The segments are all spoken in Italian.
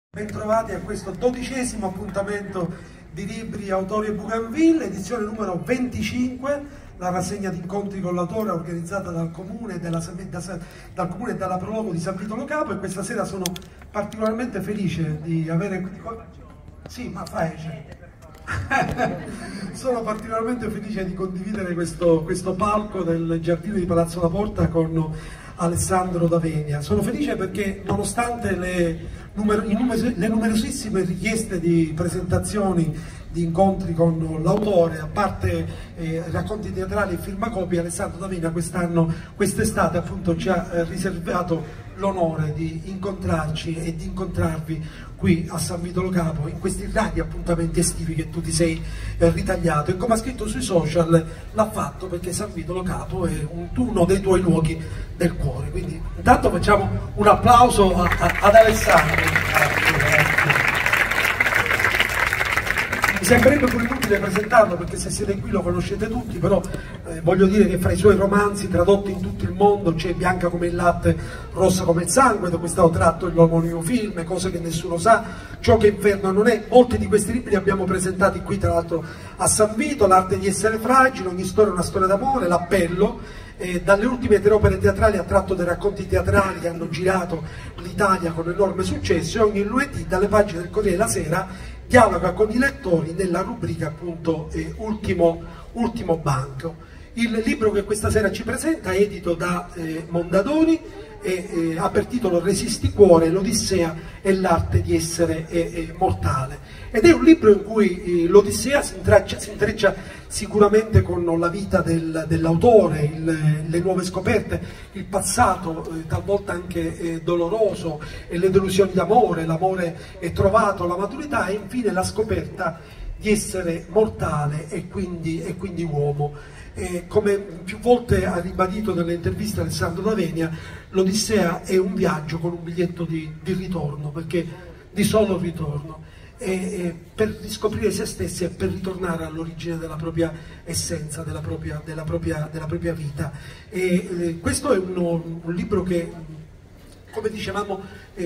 Bentrovati a questo 12° appuntamento di Libri, Autori e Bougainville, edizione numero 25, la rassegna di incontri con l'autore organizzata dal Comune e dalla Prologo di San Vito Lo Capo, e questa sera sono particolarmente felice di avere qui... Sì, ma sono particolarmente felice di condividere questo palco del giardino di Palazzo La Porta con Alessandro D'Avenia. Sono felice perché nonostante le numerosissime richieste di presentazioni, di incontri con l'autore, a parte racconti teatrali e firmacopie, Alessandro D'Avenia quest'estate appunto ci ha riservato l'onore di incontrarci e di incontrarvi qui a San Vito Lo Capo, in questi rari appuntamenti estivi che tu ti sei ritagliato, e come ha scritto sui social l'ha fatto perché San Vito Lo Capo è uno dei tuoi luoghi del cuore. Quindi intanto facciamo un applauso ad Alessandro. Grazie. Mi sembrerebbe pure inutile presentarlo perché se siete qui lo conoscete tutti, però voglio dire che fra i suoi romanzi tradotti in tutto il mondo c'è Bianca come il latte, rossa come il sangue, da cui è stato tratto l'omonimo film, Cose che nessuno sa, Ciò che inferno non è. Molti di questi libri li abbiamo presentati qui tra l'altro a San Vito: L'arte di essere fragile, Ogni storia è una storia d'amore, L'appello. Dalle ultime 3 opere teatrali ha tratto dei racconti teatrali che hanno girato l'Italia con enorme successo, e ogni lunedì dalle pagine del Corriere della Sera dialoga con i lettori nella rubrica appunto Ultimo Banco. Il libro che questa sera ci presenta è edito da Mondadori e ha per titolo Resisti cuore, l'Odissea e l'arte di essere mortale, ed è un libro in cui l'Odissea si intreccia sicuramente con la vita dell'autore, le nuove scoperte, il passato talvolta anche doloroso, e le delusioni d'amore, l'amore trovato, la maturità, e infine la scoperta di essere mortale e quindi uomo. Come più volte ha ribadito nelle interviste Alessandro D'Avenia, l'Odissea è un viaggio con un biglietto di ritorno, perché di solo ritorno, per riscoprire se stessi e per ritornare all'origine della propria essenza, della propria vita. Questo è un libro che, come dicevamo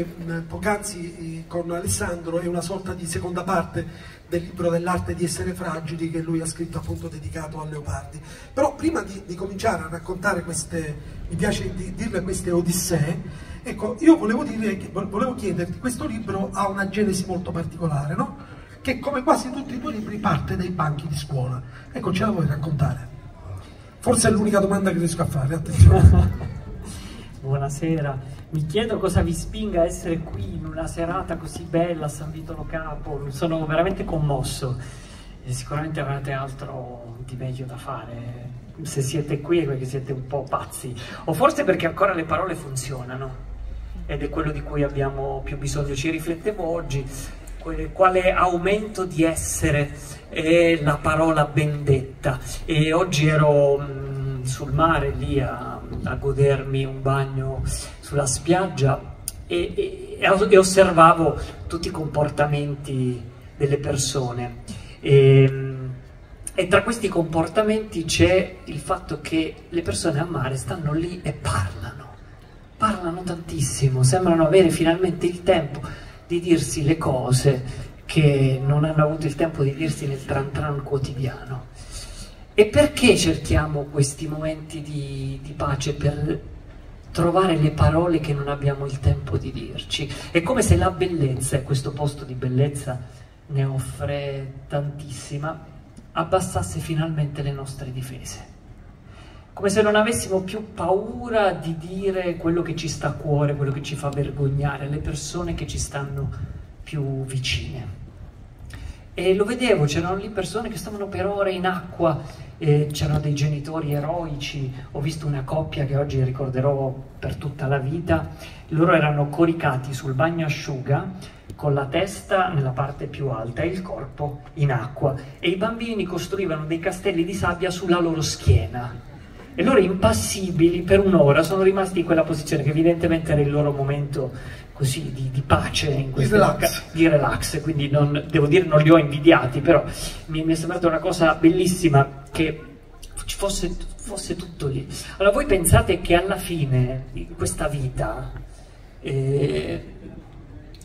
poc'anzi con Alessandro, è una sorta di seconda parte del libro dell'arte di essere fragili che lui ha scritto appunto dedicato a Leopardi. Però prima di cominciare a raccontare mi piace dirle queste odissee, ecco, io volevo chiederti, questo libro ha una genesi molto particolare, no? Che come quasi tutti i tuoi libri parte dai banchi di scuola. Ecco, ce la vuoi raccontare? Forse è l'unica domanda che riesco a fare, attenzione. Buonasera, mi chiedo cosa vi spinga a essere qui in una serata così bella a San Vito Lo Capo. Sono veramente commosso e sicuramente avrete altro di meglio da fare. Se siete qui è perché siete un po' pazzi, o forse perché ancora le parole funzionano, ed è quello di cui abbiamo più bisogno. Ci riflettevo oggi quale aumento di essere è la parola bendetta, e oggi ero sul mare lì a godermi un bagno sulla spiaggia e osservavo tutti i comportamenti delle persone, e tra questi comportamenti c'è il fatto che le persone a mare stanno lì e parlano tantissimo, sembrano avere finalmente il tempo di dirsi le cose che non hanno avuto il tempo di dirsi nel tran tran quotidiano. E perché cerchiamo questi momenti di pace? Per trovare le parole che non abbiamo il tempo di dirci. È come se la bellezza, e questo posto di bellezza ne offre tantissima, abbassasse finalmente le nostre difese. Come se non avessimo più paura di dire quello che ci sta a cuore, quello che ci fa vergognare, le persone che ci stanno più vicine. E lo vedevo, c'erano lì persone che stavano per ore in acqua, c'erano dei genitori eroici. Ho visto una coppia che oggi ricorderò per tutta la vita. Loro erano coricati sul bagnasciuga con la testa nella parte più alta e il corpo in acqua, e i bambini costruivano dei castelli di sabbia sulla loro schiena, e loro impassibili per un'ora sono rimasti in quella posizione, che evidentemente era il loro momento così di pace, di relax. Quindi devo dire, non li ho invidiati, però mi è sembrata una cosa bellissima che ci fosse tutto lì. Allora voi pensate che alla fine di questa vita che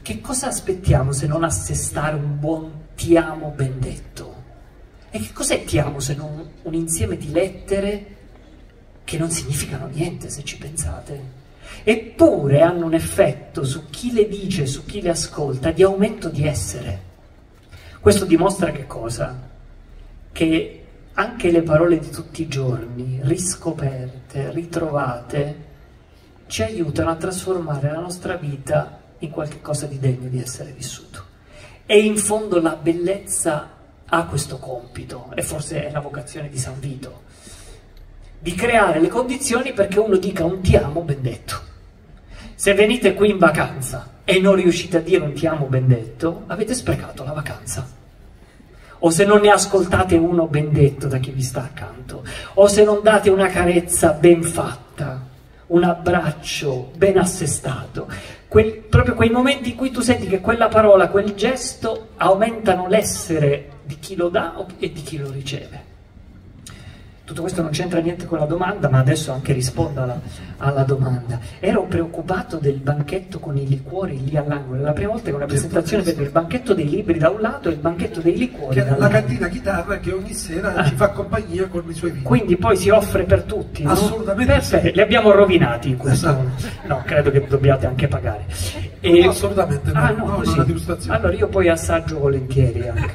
che cosa aspettiamo se non assestare un buon ti amo ben detto? E che cos'è ti amo se non un insieme di lettere che non significano niente, se ci pensate? Eppure hanno un effetto su chi le dice, su chi le ascolta, di aumento di essere. Questo dimostra che cosa? Che anche le parole di tutti i giorni, riscoperte, ritrovate, ci aiutano a trasformare la nostra vita in qualche cosa di degno di essere vissuto. E in fondo la bellezza ha questo compito, e forse è la vocazione di San Vito, di creare le condizioni perché uno dica un ti amo ben detto. Se venite qui in vacanza e non riuscite a dire un ti amo ben detto, avete sprecato la vacanza. O se non ne ascoltate uno ben detto da chi vi sta accanto, o se non date una carezza ben fatta, un abbraccio ben assestato, proprio quei momenti in cui tu senti che quella parola, quel gesto aumentano l'essere di chi lo dà e di chi lo riceve. Tutto questo non c'entra niente con la domanda, ma adesso anche rispondo alla domanda. Ero preoccupato del banchetto con i liquori lì all'angolo. La prima volta che una presentazione vedo il banchetto dei libri da un lato e il banchetto dei liquori dall'altro. La cantina chitarra che ogni sera ci fa compagnia con i suoi vini. Quindi poi si offre per tutti, no? Assolutamente. Perfetto, sì. Li abbiamo rovinati in questo. Esatto. No, credo che dobbiate anche pagare. No, assolutamente no. No, no, una degustazione. Allora io poi assaggio volentieri anche.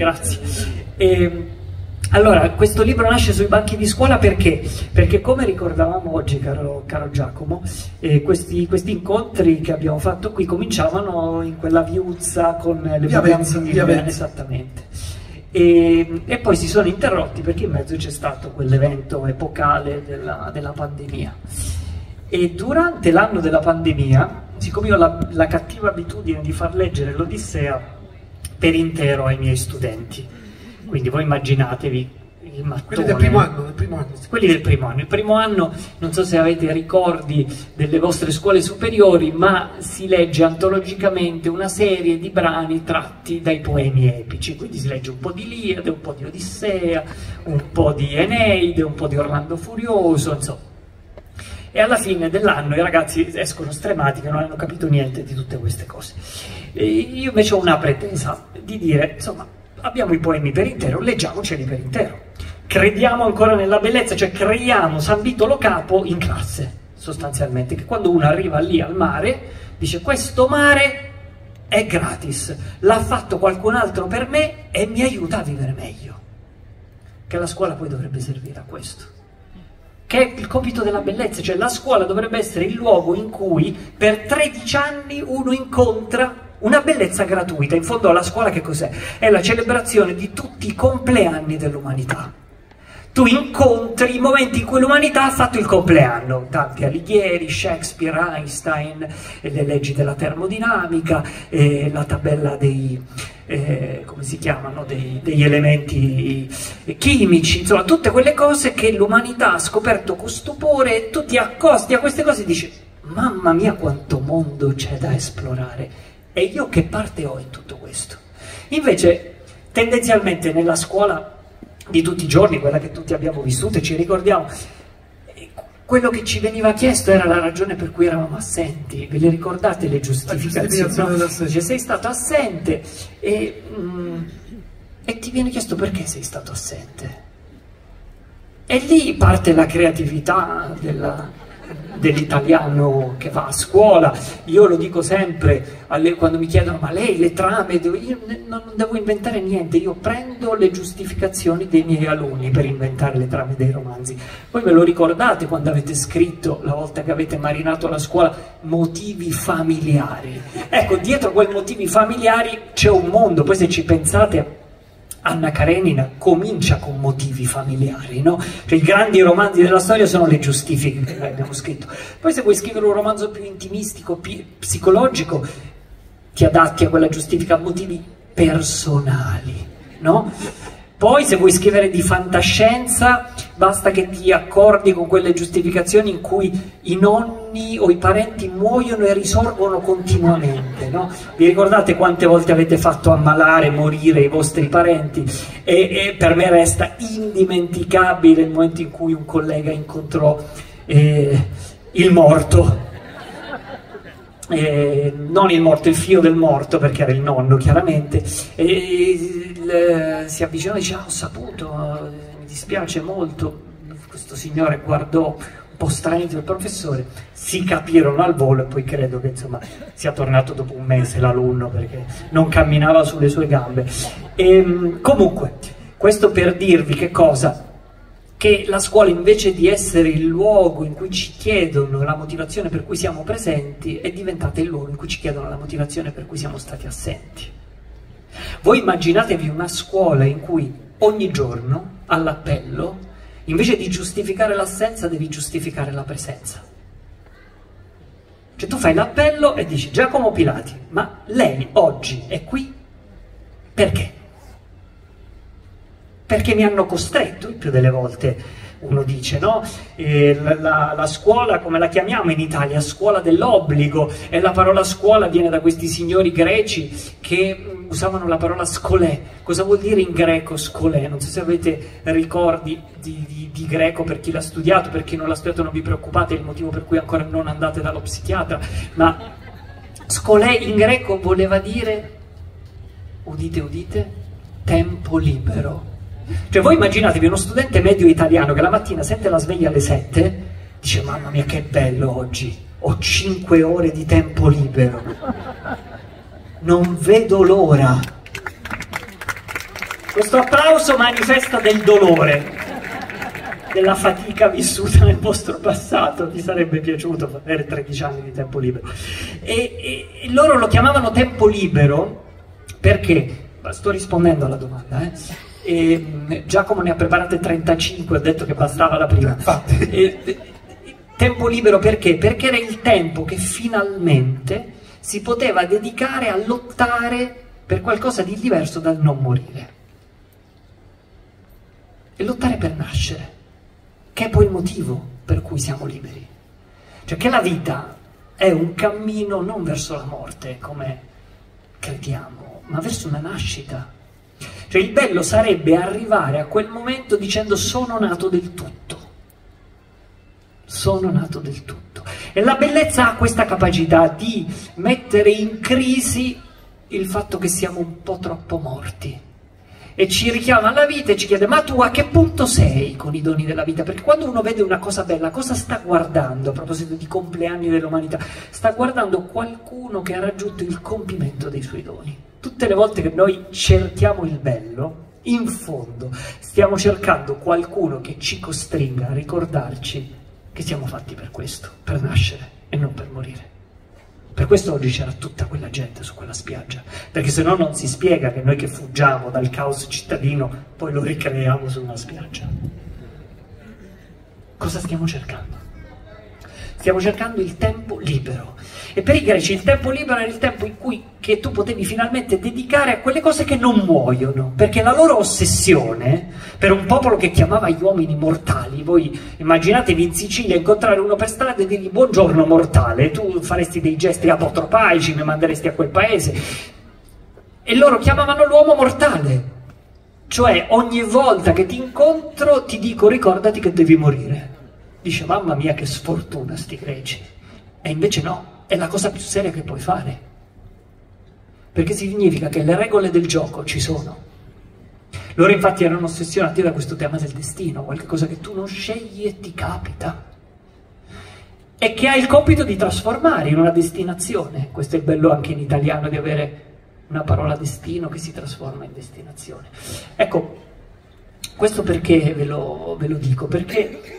Grazie. Allora, questo libro nasce sui banchi di scuola perché? Perché come ricordavamo oggi, caro Giacomo, questi incontri che abbiamo fatto qui cominciavano in quella viuzza con le vacanze, esattamente. E poi si sono interrotti perché in mezzo c'è stato quell'evento epocale della pandemia. E durante l'anno della pandemia, siccome io ho la cattiva abitudine di far leggere l'Odissea per intero ai miei studenti, quindi voi immaginatevi il mattone. Quelli del primo anno, Quelli del primo anno. Il primo anno, non so se avete ricordi delle vostre scuole superiori, ma si legge antologicamente una serie di brani tratti dai poemi epici. Quindi si legge un po' di Iliade, un po' di Odissea, un po' di Eneide, un po' di Orlando Furioso, insomma. E alla fine dell'anno i ragazzi escono stremati che non hanno capito niente di tutte queste cose. E io invece ho una pretesa di dire, insomma, abbiamo i poemi per intero, leggiamoceli per intero. Crediamo ancora nella bellezza, cioè creiamo San Vito Lo Capo in classe, sostanzialmente, che quando uno arriva lì al mare, dice questo mare è gratis, l'ha fatto qualcun altro per me e mi aiuta a vivere meglio. Che la scuola poi dovrebbe servire a questo. Che è il compito della bellezza, cioè la scuola dovrebbe essere il luogo in cui per 13 anni uno incontra una bellezza gratuita. In fondo la scuola che cos'è? È la celebrazione di tutti i compleanni dell'umanità. Tu incontri i momenti in cui l'umanità ha fatto il compleanno. Dante Alighieri, Shakespeare, Einstein, le leggi della termodinamica, la tabella dei, come si chiamano, degli elementi chimici, insomma tutte quelle cose che l'umanità ha scoperto con stupore, e tu ti accosti a queste cose e dici mamma mia quanto mondo c'è da esplorare. E io che parte ho in tutto questo? Invece, tendenzialmente nella scuola di tutti i giorni, quella che tutti abbiamo vissuto e ci ricordiamo, quello che ci veniva chiesto era la ragione per cui eravamo assenti. Ve le ricordate le giustificazioni? No? Dice, sei stato assente e ti viene chiesto perché sei stato assente. E lì parte la creatività dell'italiano che va a scuola. Io lo dico sempre quando mi chiedono ma lei le trame, io non devo inventare niente, io prendo le giustificazioni dei miei alunni per inventare le trame dei romanzi. Voi ve lo ricordate quando avete scritto, la volta che avete marinato la scuola, motivi familiari? Ecco, dietro quei motivi familiari c'è un mondo. Poi se ci pensate, Anna Karenina comincia con motivi familiari, no? Cioè i grandi romanzi della storia sono le giustifiche che abbiamo scritto. Poi se vuoi scrivere un romanzo più intimistico, psicologico, ti adatti a quella giustifica, motivi personali, no? Poi se vuoi scrivere di fantascienza basta che ti accordi con quelle giustificazioni in cui i nonni o i parenti muoiono e risorgono continuamente, no? Vi ricordate quante volte avete fatto ammalare, morire i vostri parenti? E per me resta indimenticabile il momento in cui un collega incontrò il morto. non il morto, il figlio del morto, perché era il nonno chiaramente, si avvicinò e dice: ho saputo, mi dispiace molto. Questo signore guardò un po' stranito il professore, si capirono al volo e poi credo che insomma sia tornato dopo un mese l'alunno perché non camminava sulle sue gambe. Comunque, questo per dirvi che cosa? Che la scuola, invece di essere il luogo in cui ci chiedono la motivazione per cui siamo presenti, è diventata il luogo in cui ci chiedono la motivazione per cui siamo stati assenti. Voi immaginatevi una scuola in cui ogni giorno, all'appello, invece di giustificare l'assenza, devi giustificare la presenza. Cioè tu fai l'appello e dici: Giacomo Pilati, ma lei oggi è qui perché? Perché mi hanno costretto, il più delle volte uno dice, no? La scuola, come la chiamiamo in Italia, scuola dell'obbligo, e la parola scuola viene da questi signori greci che usavano la parola scolè. Cosa vuol dire in greco scolè? Non so se avete ricordi di greco per chi l'ha studiato, per chi non l'ha studiato non vi preoccupate, è il motivo per cui ancora non andate dallo psichiatra, ma scolè in greco voleva dire, udite udite, tempo libero. Cioè voi immaginatevi uno studente medio italiano che la mattina sente la sveglia alle 7, dice: mamma mia che bello oggi, ho 5 ore di tempo libero, non vedo l'ora. Questo applauso manifesta del dolore, della fatica vissuta nel vostro passato. Vi sarebbe piaciuto avere 13 anni di tempo libero. E loro lo chiamavano tempo libero perché, sto rispondendo alla domanda, Giacomo ne ha preparate 35, ho detto che bastava la prima. Tempo libero perché? Perché era il tempo che finalmente si poteva dedicare a lottare per qualcosa di diverso dal non morire. E lottare per nascere, che è poi il motivo per cui siamo liberi. Cioè che la vita è un cammino non verso la morte, come crediamo, ma verso una nascita. Cioè il bello sarebbe arrivare a quel momento dicendo: sono nato del tutto. Sono nato del tutto. E la bellezza ha questa capacità di mettere in crisi il fatto che siamo un po' troppo morti. E ci richiama alla vita e ci chiede: ma tu a che punto sei con i doni della vita? Perché quando uno vede una cosa bella, cosa sta guardando? A proposito di compleanni dell'umanità, sta guardando qualcuno che ha raggiunto il compimento dei suoi doni. Tutte le volte che noi cerchiamo il bello, in fondo stiamo cercando qualcuno che ci costringa a ricordarci che siamo fatti per questo, per nascere e non per morire. Per questo oggi c'era tutta quella gente su quella spiaggia, perché se no non si spiega che noi che fuggiamo dal caos cittadino poi lo ricreiamo su una spiaggia. Cosa stiamo cercando? Stiamo cercando il tempo libero. E per i greci il tempo libero era il tempo in cui che tu potevi finalmente dedicare a quelle cose che non muoiono, perché la loro ossessione per un popolo che chiamava gli uomini mortali, voi immaginatevi in Sicilia incontrare uno per strada e dirgli: buongiorno mortale, tu faresti dei gesti apotropaici, mi manderesti a quel paese, e loro chiamavano l'uomo mortale, cioè ogni volta che ti incontro ti dico: ricordati che devi morire. Dice: mamma mia che sfortuna sti greci. E invece no, è la cosa più seria che puoi fare, perché significa che le regole del gioco ci sono. Loro infatti erano ossessionati da questo tema del destino, qualcosa che tu non scegli e ti capita, e che ha il compito di trasformare in una destinazione. Questo è il bello anche in italiano, di avere una parola destino che si trasforma in destinazione. Ecco, questo perché ve lo dico? Perché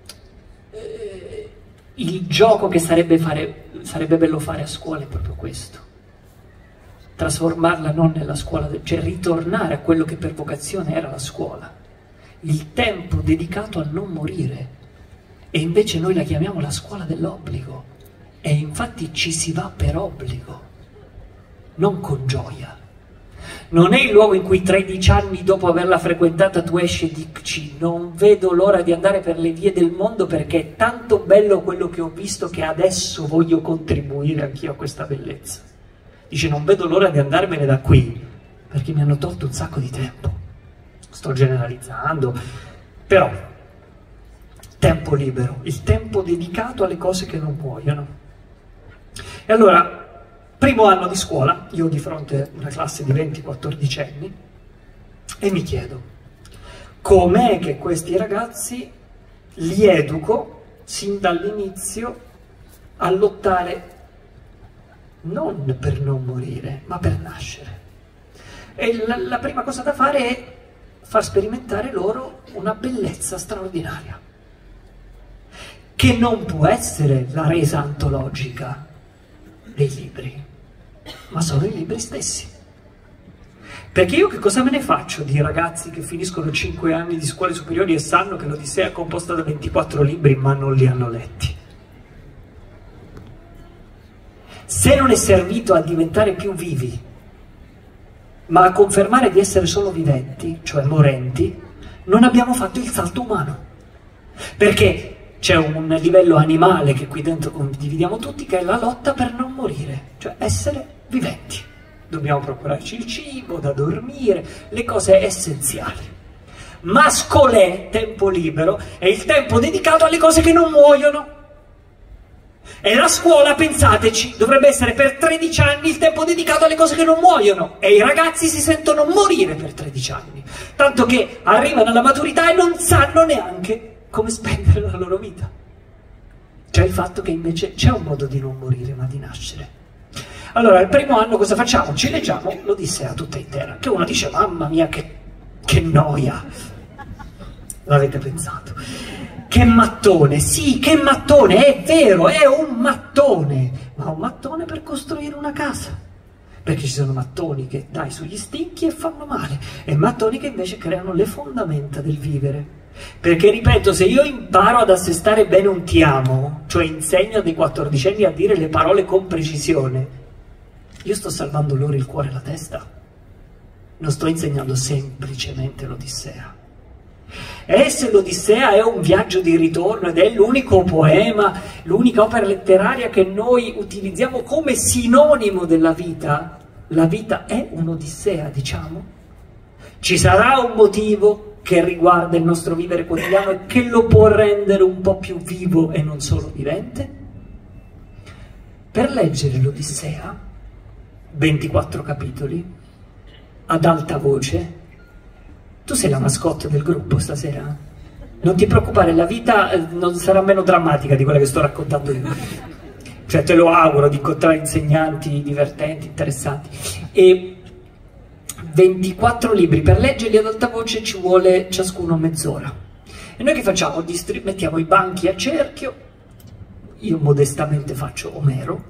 il gioco che sarebbe bello fare a scuola è proprio questo: trasformarla non nella scuola, cioè ritornare a quello che per vocazione era la scuola, il tempo dedicato a non morire. E invece noi la chiamiamo la scuola dell'obbligo, e infatti ci si va per obbligo, non con gioia. Non è il luogo in cui 13 anni dopo averla frequentata tu esci e dici: non vedo l'ora di andare per le vie del mondo perché è tanto bello quello che ho visto che adesso voglio contribuire anch'io a questa bellezza. Dice: non vedo l'ora di andarmene da qui perché mi hanno tolto un sacco di tempo. Sto generalizzando, però tempo libero, il tempo dedicato alle cose che non muoiono. E allora, primo anno di scuola, io ho di fronte una classe di 20-14 anni, e mi chiedo, com'è che questi ragazzi li educo sin dall'inizio a lottare non per non morire, ma per nascere? E la prima cosa da fare è far sperimentare loro una bellezza straordinaria, che non può essere la resa antologica dei libri, ma sono i libri stessi. Perché io che cosa me ne faccio di ragazzi che finiscono 5 anni di scuole superiori e sanno che l'Odissea è composta da 24 libri, ma non li hanno letti? Se non è servito a diventare più vivi, ma a confermare di essere solo viventi, cioè morenti, non abbiamo fatto il salto umano. Perché c'è un livello animale che qui dentro condividiamo tutti, che è la lotta per non morire, cioè essere viventi. Dobbiamo procurarci il cibo, da dormire, le cose essenziali. Mascolè, tempo libero, è il tempo dedicato alle cose che non muoiono. E la scuola, pensateci, dovrebbe essere per 13 anni il tempo dedicato alle cose che non muoiono. E i ragazzi si sentono morire per 13 anni. Tanto che arrivano alla maturità e non sanno neanche come spendere la loro vita. Cioè il fatto che invece c'è un modo di non morire, ma di nascere. Allora, il primo anno cosa facciamo? Ci leggiamo l'Odissea tutta intera. Che uno dice, mamma mia, che noia. L'avete pensato? Che mattone, sì, che mattone, è vero, è un mattone. Ma un mattone per costruire una casa. Perché ci sono mattoni che dai sugli stinchi e fanno male, e mattoni che invece creano le fondamenta del vivere. Perché, ripeto, se io imparo ad assestare bene un ti amo, cioè insegno a dei 14enni a dire le parole con precisione, io sto salvando loro il cuore e la testa. Non sto insegnando semplicemente l'Odissea. E se l'Odissea è un viaggio di ritorno ed è l'unico poema, l'unica opera letteraria che noi utilizziamo come sinonimo della vita, la vita è un'Odissea, diciamo? Ci sarà un motivo che riguarda il nostro vivere quotidiano e che lo può rendere un po' più vivo e non solo vivente? Per leggere l'Odissea, 24 capitoli, ad alta voce. Tu sei la mascotte del gruppo stasera? Non ti preoccupare, la vita non sarà meno drammatica di quella che sto raccontando io. Cioè, te lo auguro di incontrare insegnanti divertenti, interessanti. E 24 libri, per leggerli ad alta voce ci vuole ciascuno mezz'ora. E noi che facciamo? Mettiamo i banchi a cerchio, io modestamente faccio Omero,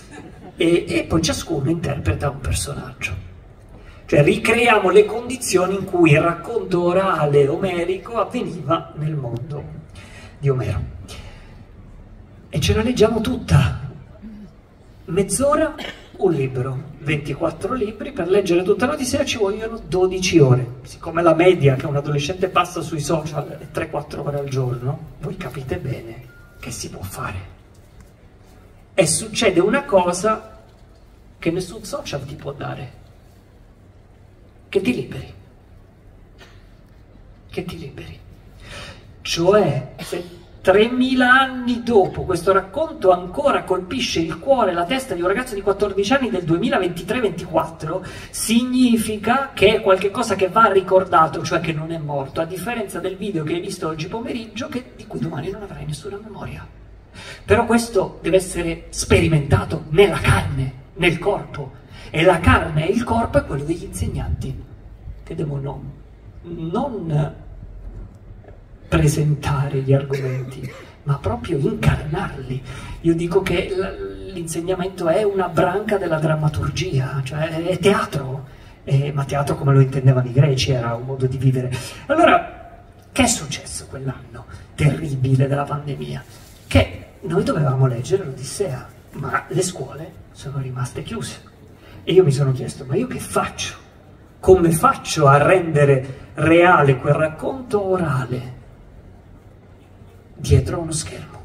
e poi ciascuno interpreta un personaggio. Cioè ricreiamo le condizioni in cui il racconto orale omerico avveniva nel mondo di Omero. E ce la leggiamo tutta. Mezz'ora, un libro. 24 libri, per leggere tutta l'Odissea ci vogliono 12 ore. Siccome la media che un adolescente passa sui social è 3-4 ore al giorno, voi capite bene che si può fare. E succede una cosa che nessun social ti può dare. Che ti liberi. Che ti liberi. Cioè, se 3000 anni dopo questo racconto ancora colpisce il cuore e la testa di un ragazzo di 14 anni del 2023-24, significa che è qualcosa che va ricordato, cioè che non è morto, a differenza del video che hai visto oggi pomeriggio, di cui domani non avrai nessuna memoria. Però questo deve essere sperimentato nella carne, nel corpo. E la carne e il corpo è quello degli insegnanti, che devono non presentare gli argomenti, ma proprio incarnarli. Io dico che l'insegnamento è una branca della drammaturgia, cioè è teatro, ma teatro come lo intendevano i greci, era un modo di vivere. Allora, che è successo quell'anno terribile della pandemia? Che noi dovevamo leggere l'Odissea, ma le scuole sono rimaste chiuse. E io mi sono chiesto, ma io che faccio? Come faccio a rendere reale quel racconto orale dietro a uno schermo?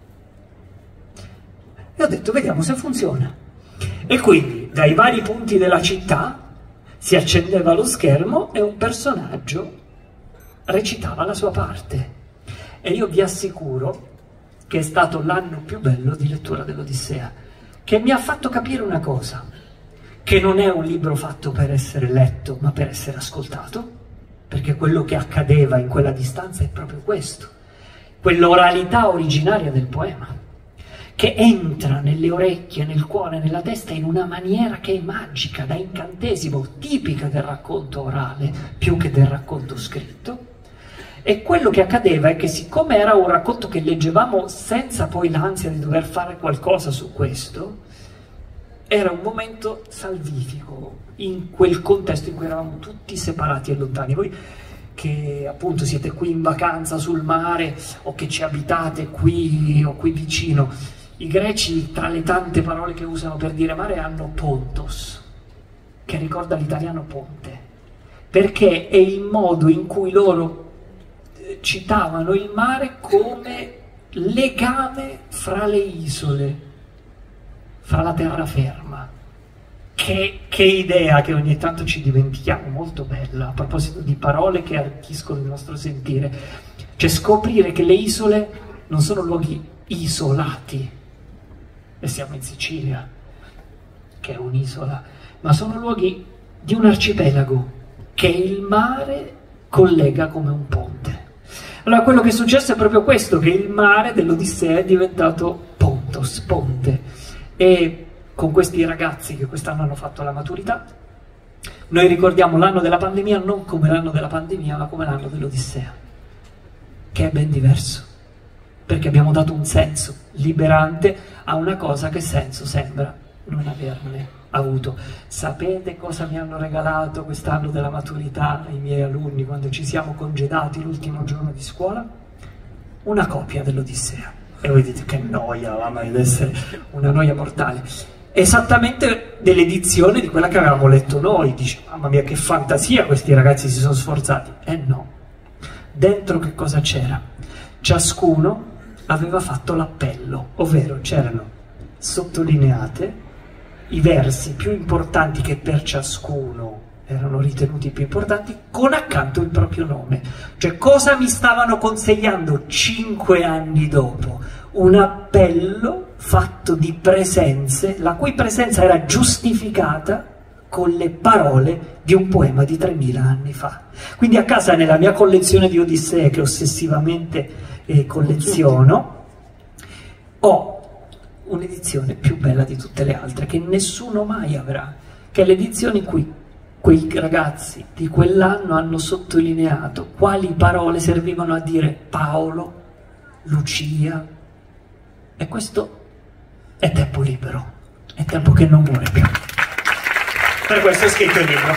E ho detto, vediamo se funziona. E quindi, dai vari punti della città, si accendeva lo schermo e un personaggio recitava la sua parte. E io vi assicuro che è stato l'anno più bello di lettura dell'Odissea. che mi ha fatto capire una cosa, che non è un libro fatto per essere letto, ma per essere ascoltato, perché quello che accadeva in quella distanza è proprio questo, quell'oralità originaria del poema, che entra nelle orecchie, nel cuore, nella testa in una maniera che è magica, da incantesimo, tipica del racconto orale, più che del racconto scritto. E quello che accadeva è che, siccome era un racconto che leggevamo senza poi l'ansia di dover fare qualcosa su questo, era un momento salvifico in quel contesto in cui eravamo tutti separati e lontani. Voi che appunto siete qui in vacanza sul mare o che ci abitate qui o qui vicino, i greci, tra le tante parole che usano per dire mare, hanno pontos, che ricorda l'italiano ponte, perché è il modo in cui loro citavano il mare come legame fra le isole, fra la terraferma. Che idea che ogni tanto ci dimentichiamo, molto bella, a proposito di parole che arricchiscono il nostro sentire. Cioè scoprire che le isole non sono luoghi isolati, e siamo in Sicilia, che è un'isola, ma sono luoghi di un arcipelago che il mare collega come un ponte. Allora quello che è successo è proprio questo, che il mare dell'Odissea è diventato pontos, ponte. E con questi ragazzi che quest'anno hanno fatto la maturità, noi ricordiamo l'anno della pandemia non come l'anno della pandemia, ma come l'anno dell'Odissea, che è ben diverso, perché abbiamo dato un senso liberante a una cosa che senso sembra non averne avuto. Sapete cosa mi hanno regalato quest'anno della maturità i miei alunni quando ci siamo congedati l'ultimo giorno di scuola? Una copia dell'Odissea. E voi dite che noia, mamma, deve essere una noia mortale. Esattamente dell'edizione di quella che avevamo letto noi. Dice, mamma mia, che fantasia, questi ragazzi si sono sforzati. No. Dentro che cosa c'era? Ciascuno aveva fatto l'appello, ovvero c'erano sottolineate i versi più importanti che per ciascuno erano ritenuti più importanti, con accanto il proprio nome. Cioè, cosa mi stavano consigliando 5 anni dopo? Un appello fatto di presenze, la cui presenza era giustificata con le parole di un poema di 3000 anni fa. Quindi a casa, nella mia collezione di Odissee, che ossessivamente colleziono, ho un'edizione più bella di tutte le altre, che nessuno mai avrà, che è l'edizione in cui quei ragazzi di quell'anno hanno sottolineato quali parole servivano a dire Paolo, Lucia, e questo è tempo libero, è tempo che non muore più. Per questo ho scritto il libro.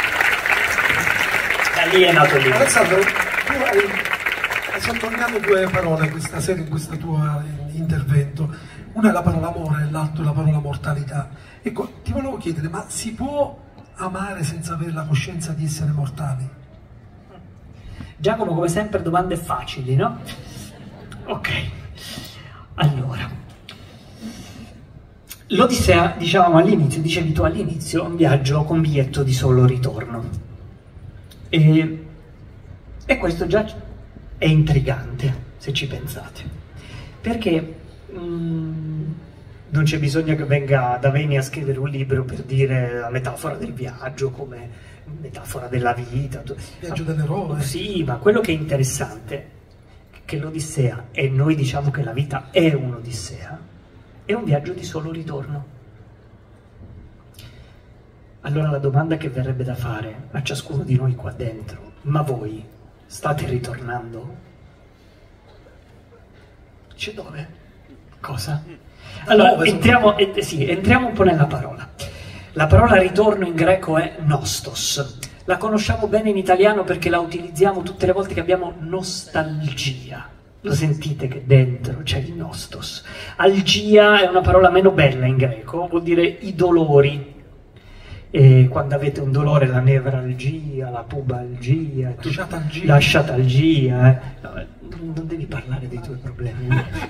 Da lì è nato il libro. Alessandro, tu hai sottolineato 2 parole questa sera in questo tuo intervento. Una è la parola amore e l'altra è la parola mortalità. Ecco, ti volevo chiedere, ma si può amare senza avere la coscienza di essere mortali? Giacomo, come sempre, domande facili, no? Ok, allora, l'Odissea, dicevamo all'inizio, dicevi tu all'inizio, un viaggio con biglietto di solo ritorno. E questo già è intrigante, se ci pensate, perché non c'è bisogno che venga da Veni a scrivere un libro per dire la metafora del viaggio come metafora della vita. Viaggio dell'eroe. Sì, ma quello che è interessante è che l'Odissea, e noi diciamo che la vita è un'Odissea, è un viaggio di solo ritorno. Allora la domanda che verrebbe da fare a ciascuno di noi qua dentro: ma voi state ritornando? Dice, dove? Cosa? Allora, entriamo un po' nella parola. La parola ritorno in greco è nostos. La conosciamo bene in italiano perché la utilizziamo tutte le volte che abbiamo nostalgia. Lo sentite che dentro c'è il nostos. Algia è una parola meno bella in greco, vuol dire i dolori. E quando avete un dolore, la nevralgia, la pubalgia, la sciatalgia, no, non devi parlare dei tuoi problemi.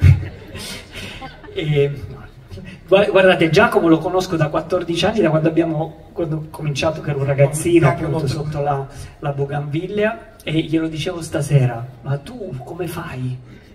Guardate, Giacomo lo conosco da 14 anni, da quando ho cominciato, che ero un ragazzino appunto sotto la Bougainvillea, e glielo dicevo stasera: ma tu come fai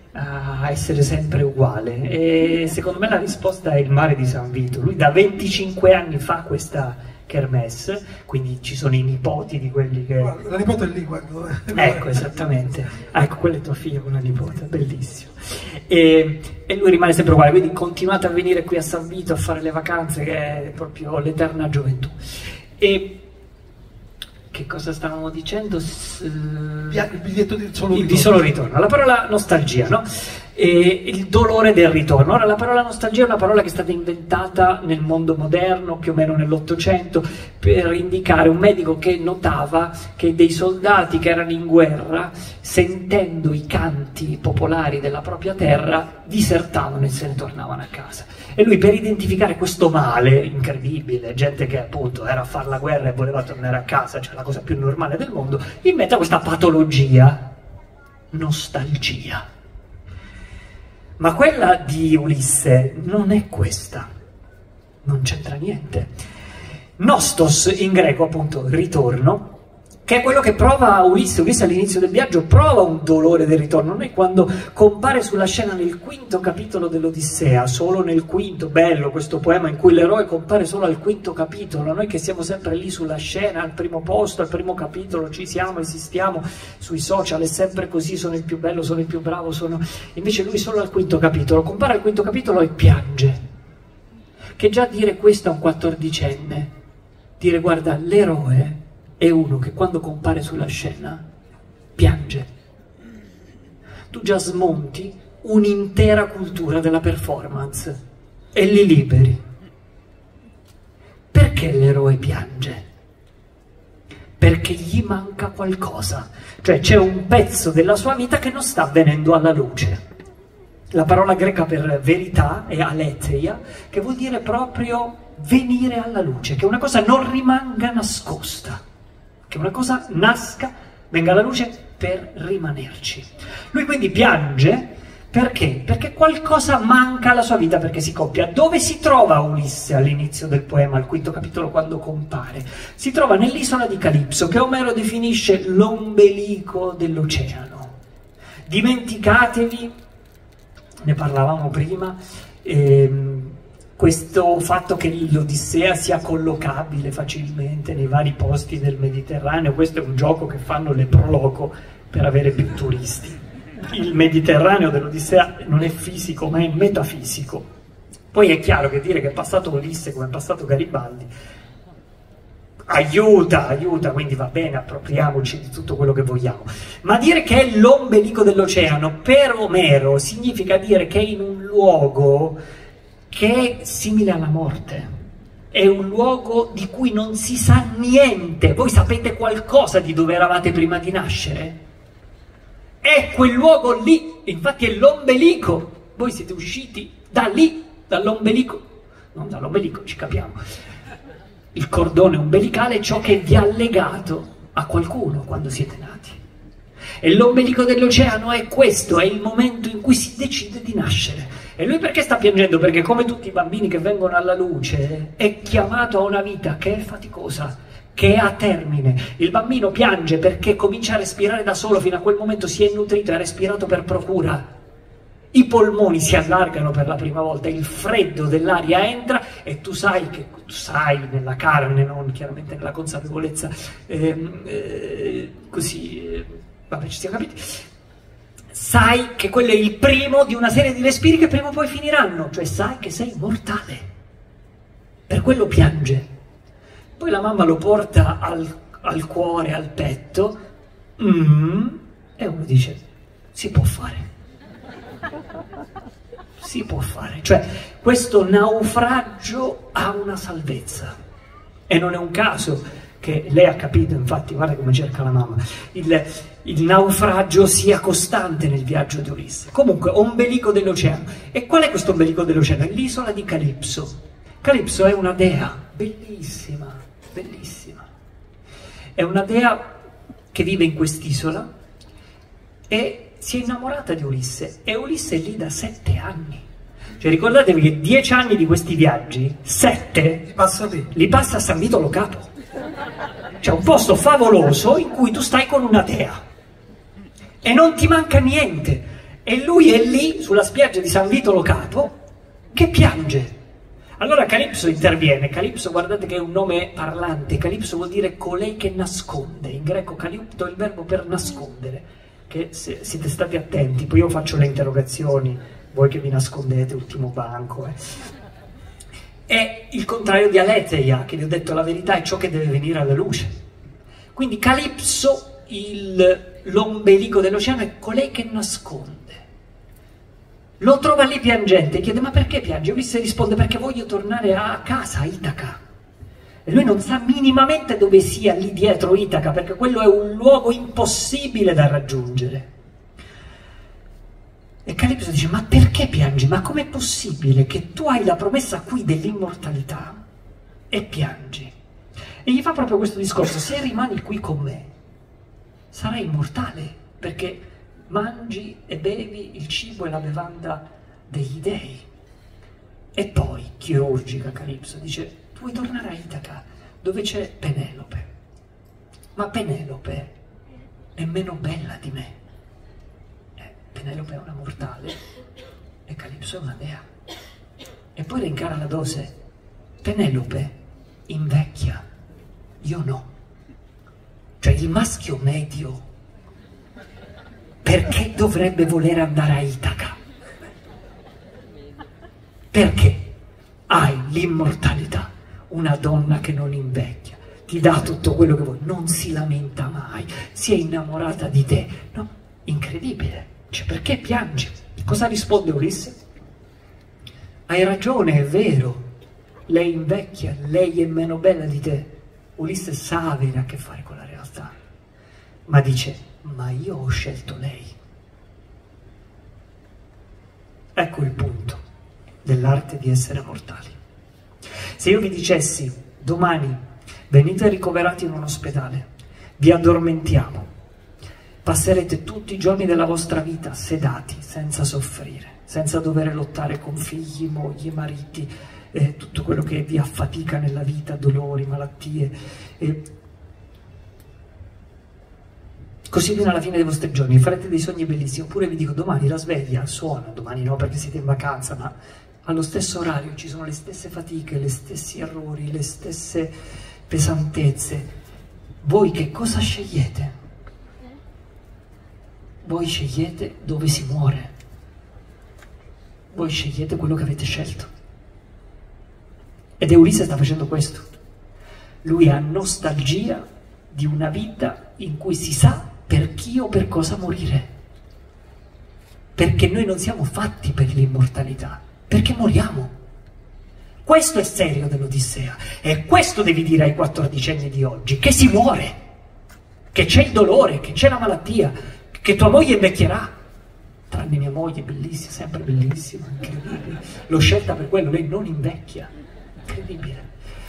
a essere sempre uguale? E secondo me la risposta è il mare di San Vito. Lui da 25 anni fa questa kermesse, quindi ci sono i nipoti di quelli che... La nipote è lì, guarda. Ecco, esattamente. Ecco, quella è tua figlia con la nipote, bellissimo. E lui rimane sempre uguale, quindi continuate a venire qui a San Vito a fare le vacanze, che è proprio l'eterna gioventù. E che cosa stavamo dicendo? Il biglietto di solo ritorno. Di solo ritorno. La parola nostalgia, no? E il dolore del ritorno. Ora, la parola nostalgia è una parola che è stata inventata nel mondo moderno, più o meno nell'Ottocento, per indicare un medico che notava che dei soldati che erano in guerra, sentendo i canti popolari della propria terra, disertavano e se ne tornavano a casa. E lui, per identificare questo male incredibile, gente che appunto era a fare la guerra e voleva tornare a casa, cioè la cosa più normale del mondo, inventa questa patologia, nostalgia. Ma quella di Ulisse non è questa, non c'entra niente. Nostos in greco, appunto, ritorno, che è quello che prova Ulisse. Ulisse all'inizio del viaggio prova un dolore del ritorno. Noi quando compare sulla scena nel 5° capitolo dell'Odissea, solo nel 5°, bello questo poema in cui l'eroe compare solo al 5° capitolo, noi che siamo sempre lì sulla scena, al primo posto, al primo capitolo, ci siamo, esistiamo, sui social è sempre così, sono il più bello, sono il più bravo, invece lui solo al 5° capitolo, compare al 5° capitolo e piange. Che già dire questo a un 14enne, dire guarda, l'eroe è uno che quando compare sulla scena piange. Tu già smonti un'intera cultura della performance e li liberi. Perché l'eroe piange? Perché gli manca qualcosa, cioè c'è un pezzo della sua vita che non sta venendo alla luce. La parola greca per verità è aletheia, che vuol dire proprio venire alla luce, che una cosa non rimanga nascosta, che una cosa nasca, venga alla luce per rimanerci. Lui quindi piange perché? Perché qualcosa manca alla sua vita, perché si compia. Dove si trova Ulisse all'inizio del poema, al 5° capitolo, quando compare? Si trova nell'isola di Calipso, che Omero definisce l'ombelico dell'oceano. Dimenticatevi, ne parlavamo prima, questo fatto che l'Odissea sia collocabile facilmente nei vari posti del Mediterraneo. Questo è un gioco che fanno le Proloco per avere più turisti. Il Mediterraneo dell'Odissea non è fisico, ma è metafisico. Poi è chiaro che dire che è passato Ulisse come è passato Garibaldi aiuta, quindi va bene, appropriamoci di tutto quello che vogliamo. Ma dire che è l'ombelico dell'oceano per Omero significa dire che è in un luogo che è simile alla morte, è un luogo di cui non si sa niente. Voi sapete qualcosa di dove eravate prima di nascere? È quel luogo lì, infatti è l'ombelico, voi siete usciti da lì, dall'ombelico, non dall'ombelico, ci capiamo, il cordone ombelicale è ciò che vi ha legato a qualcuno quando siete nati. E l'ombelico dell'oceano è questo, è il momento in cui si decide di nascere. E lui perché sta piangendo? Perché come tutti i bambini che vengono alla luce è chiamato a una vita che è faticosa, che è a termine. Il bambino piange perché comincia a respirare da solo, fino a quel momento si è nutrito e ha respirato per procura. I polmoni si allargano per la prima volta, il freddo dell'aria entra e tu sai nella carne, non chiaramente nella consapevolezza, vabbè, ci siamo capiti. Sai che quello è il primo di una serie di respiri che prima o poi finiranno, cioè sai che sei mortale, per quello piange. Poi la mamma lo porta al cuore, al petto, e uno dice, si può fare, cioè questo naufragio ha una salvezza. E non è un caso che lei ha capito, infatti, guarda come cerca la mamma, il naufragio sia costante nel viaggio di Ulisse. Comunque, ombelico dell'oceano. E qual è questo ombelico dell'oceano? È l'isola di Calipso. Calipso è una dea bellissima, bellissima. È una dea che vive in quest'isola e si è innamorata di Ulisse. E Ulisse è lì da 7 anni. Cioè ricordatevi che 10 anni di questi viaggi, 7 li passa a San Vito Lo Capo. C'è un posto favoloso in cui tu stai con una dea e non ti manca niente. E lui è lì, sulla spiaggia di San Vito Lo Capo, che piange. Allora Calipso interviene. Calipso, guardate che è un nome parlante. Calipso vuol dire colei che nasconde. In greco calipto è il verbo per nascondere. Che se siete stati attenti, poi io faccio le interrogazioni, voi che vi nascondete, ultimo banco. È il contrario di aletheia, che vi ho detto la verità è ciò che deve venire alla luce. Quindi Calipso, l'ombelico dell'oceano, è colei che nasconde. Lo trova lì piangente, chiede ma perché piange? Ulisse risponde perché voglio tornare a casa, a Itaca. E lui non sa minimamente dove sia lì dietro Itaca, perché quello è un luogo impossibile da raggiungere. E Calipso dice ma perché piangi? Ma com'è possibile che tu hai la promessa qui dell'immortalità e piangi? E gli fa proprio questo discorso: se rimani qui con me sarai immortale, perché mangi e bevi il cibo e la bevanda degli dei. E poi, chirurgica Calipso, dice: tu vuoi tornare a Itaca, dove c'è Penelope. Ma Penelope è meno bella di me. Penelope è una mortale e Calipso è una dea. E poi rincara la dose: Penelope invecchia, io no. Cioè il maschio medio perché dovrebbe voler andare a Itaca? Perché hai l'immortalità, una donna che non invecchia, ti dà tutto quello che vuoi, non si lamenta mai, si è innamorata di te. No, incredibile. Cioè, perché piangi? Cosa risponde Ulisse? Hai ragione, è vero, lei invecchia, lei è meno bella di te. Ulisse sa avere a che fare con la realtà, ma dice: ma io ho scelto lei. Ecco il punto dell'arte di essere mortali. Se io vi dicessi domani venite ricoverati in un ospedale, vi addormentiamo, passerete tutti i giorni della vostra vita sedati, senza soffrire, senza dover lottare con figli, mogli, mariti, tutto quello che vi affatica nella vita, dolori, malattie. Così fino alla fine dei vostri giorni farete dei sogni bellissimi. Oppure vi dico: domani la sveglia suona, domani no perché siete in vacanza, ma allo stesso orario ci sono le stesse fatiche, gli stessi errori, le stesse pesantezze. Voi che cosa scegliete? Voi scegliete dove si muore. Voi scegliete quello che avete scelto. Ed Ulisse sta facendo questo. Lui ha nostalgia di una vita in cui si sa per chi o per cosa morire. Perché noi non siamo fatti per l'immortalità, perché moriamo. Questo è serio dell'Odissea. E questo devi dire ai 14enni di oggi: che si muore, che c'è il dolore, che c'è la malattia, che tua moglie invecchierà. Tranne mia moglie, bellissima, sempre bellissima, incredibile. L'ho scelta per quello, lei non invecchia. Incredibile.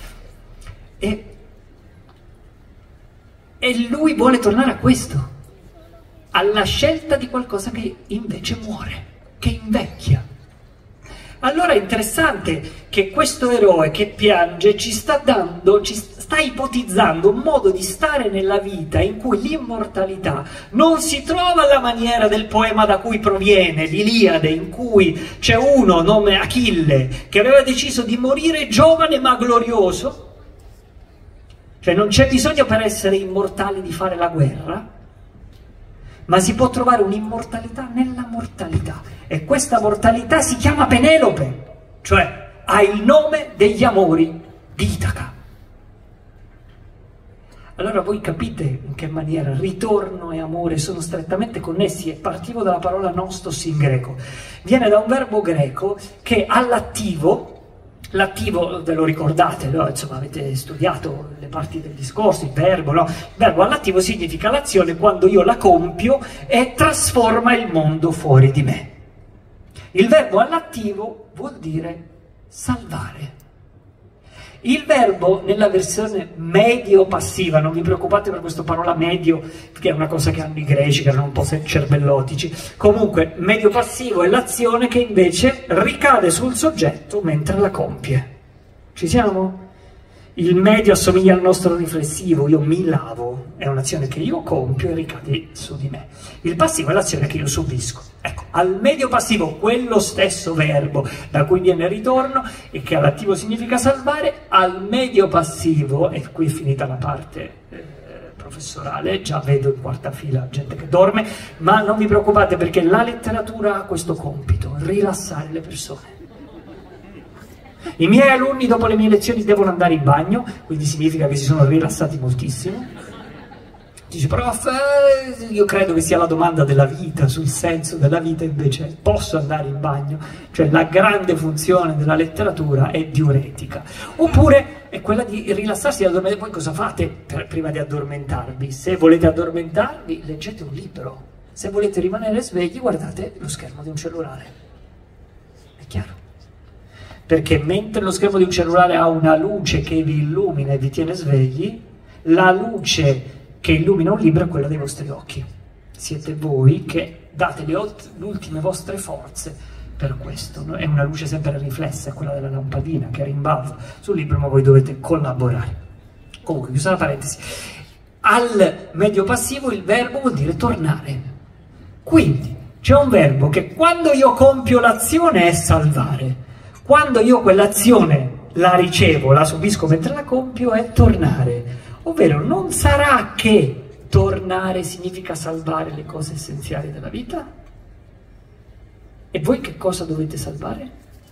E lui vuole tornare a questo, alla scelta di qualcosa che invece muore, che invecchia. Allora è interessante che questo eroe che piange ci sta ipotizzando un modo di stare nella vita in cui l'immortalità non si trova alla maniera del poema da cui proviene, l'Iliade, in cui c'è uno, nome Achille, che aveva deciso di morire giovane ma glorioso. Cioè non c'è bisogno per essere immortali di fare la guerra, ma si può trovare un'immortalità nella mortalità. E questa mortalità si chiama Penelope, cioè ha il nome degli amori di Itaca. Allora voi capite in che maniera ritorno e amore sono strettamente connessi. E partivo dalla parola nostos in greco. Viene da un verbo greco che all'attivo, l'attivo ve lo ricordate, no? Insomma avete studiato le parti del discorso, il verbo, no? Il verbo all'attivo significa l'azione quando io la compio e trasforma il mondo fuori di me. Il verbo all'attivo vuol dire salvare. Il verbo nella versione medio-passiva, non vi preoccupate per questa parola medio, che è una cosa che hanno i greci, che erano un po' cervellotici. Comunque, medio-passivo è l'azione che invece ricade sul soggetto mentre la compie. Ci siamo? Il medio assomiglia al nostro riflessivo, io mi lavo, è un'azione che io compio e ricade su di me. Il passivo è l'azione che io subisco. Ecco, al medio passivo quello stesso verbo da cui viene il ritorno e che all'attivo significa salvare, al medio passivo, e qui è finita la parte professorale, già vedo in quarta fila gente che dorme, ma non vi preoccupate perché la letteratura ha questo compito, rilassare le persone. I miei alunni dopo le mie lezioni devono andare in bagno, quindi significa che si sono rilassati moltissimo. Dice, prof, io credo che sia la domanda della vita, sul senso della vita, invece posso andare in bagno? Cioè la grande funzione della letteratura è diuretica. Oppure è quella di rilassarsi e addormentare. Voi cosa fate prima di addormentarvi? Se volete addormentarvi, leggete un libro. Se volete rimanere svegli, guardate lo schermo di un cellulare. È chiaro? Perché mentre lo schermo di un cellulare ha una luce che vi illumina e vi tiene svegli, la luce che illumina un libro è quella dei vostri occhi. Siete voi che date le ultime vostre forze per questo. È una luce sempre riflessa, è quella della lampadina che rimbalza sul libro, ma voi dovete collaborare. Comunque, chiusa la parentesi. Al medio passivo il verbo vuol dire tornare. Quindi c'è un verbo che quando io compio l'azione è salvare. Quando io quell'azione la ricevo, la subisco mentre la compio, è tornare. Ovvero, non sarà che tornare significa salvare le cose essenziali della vita? E voi che cosa dovete salvare?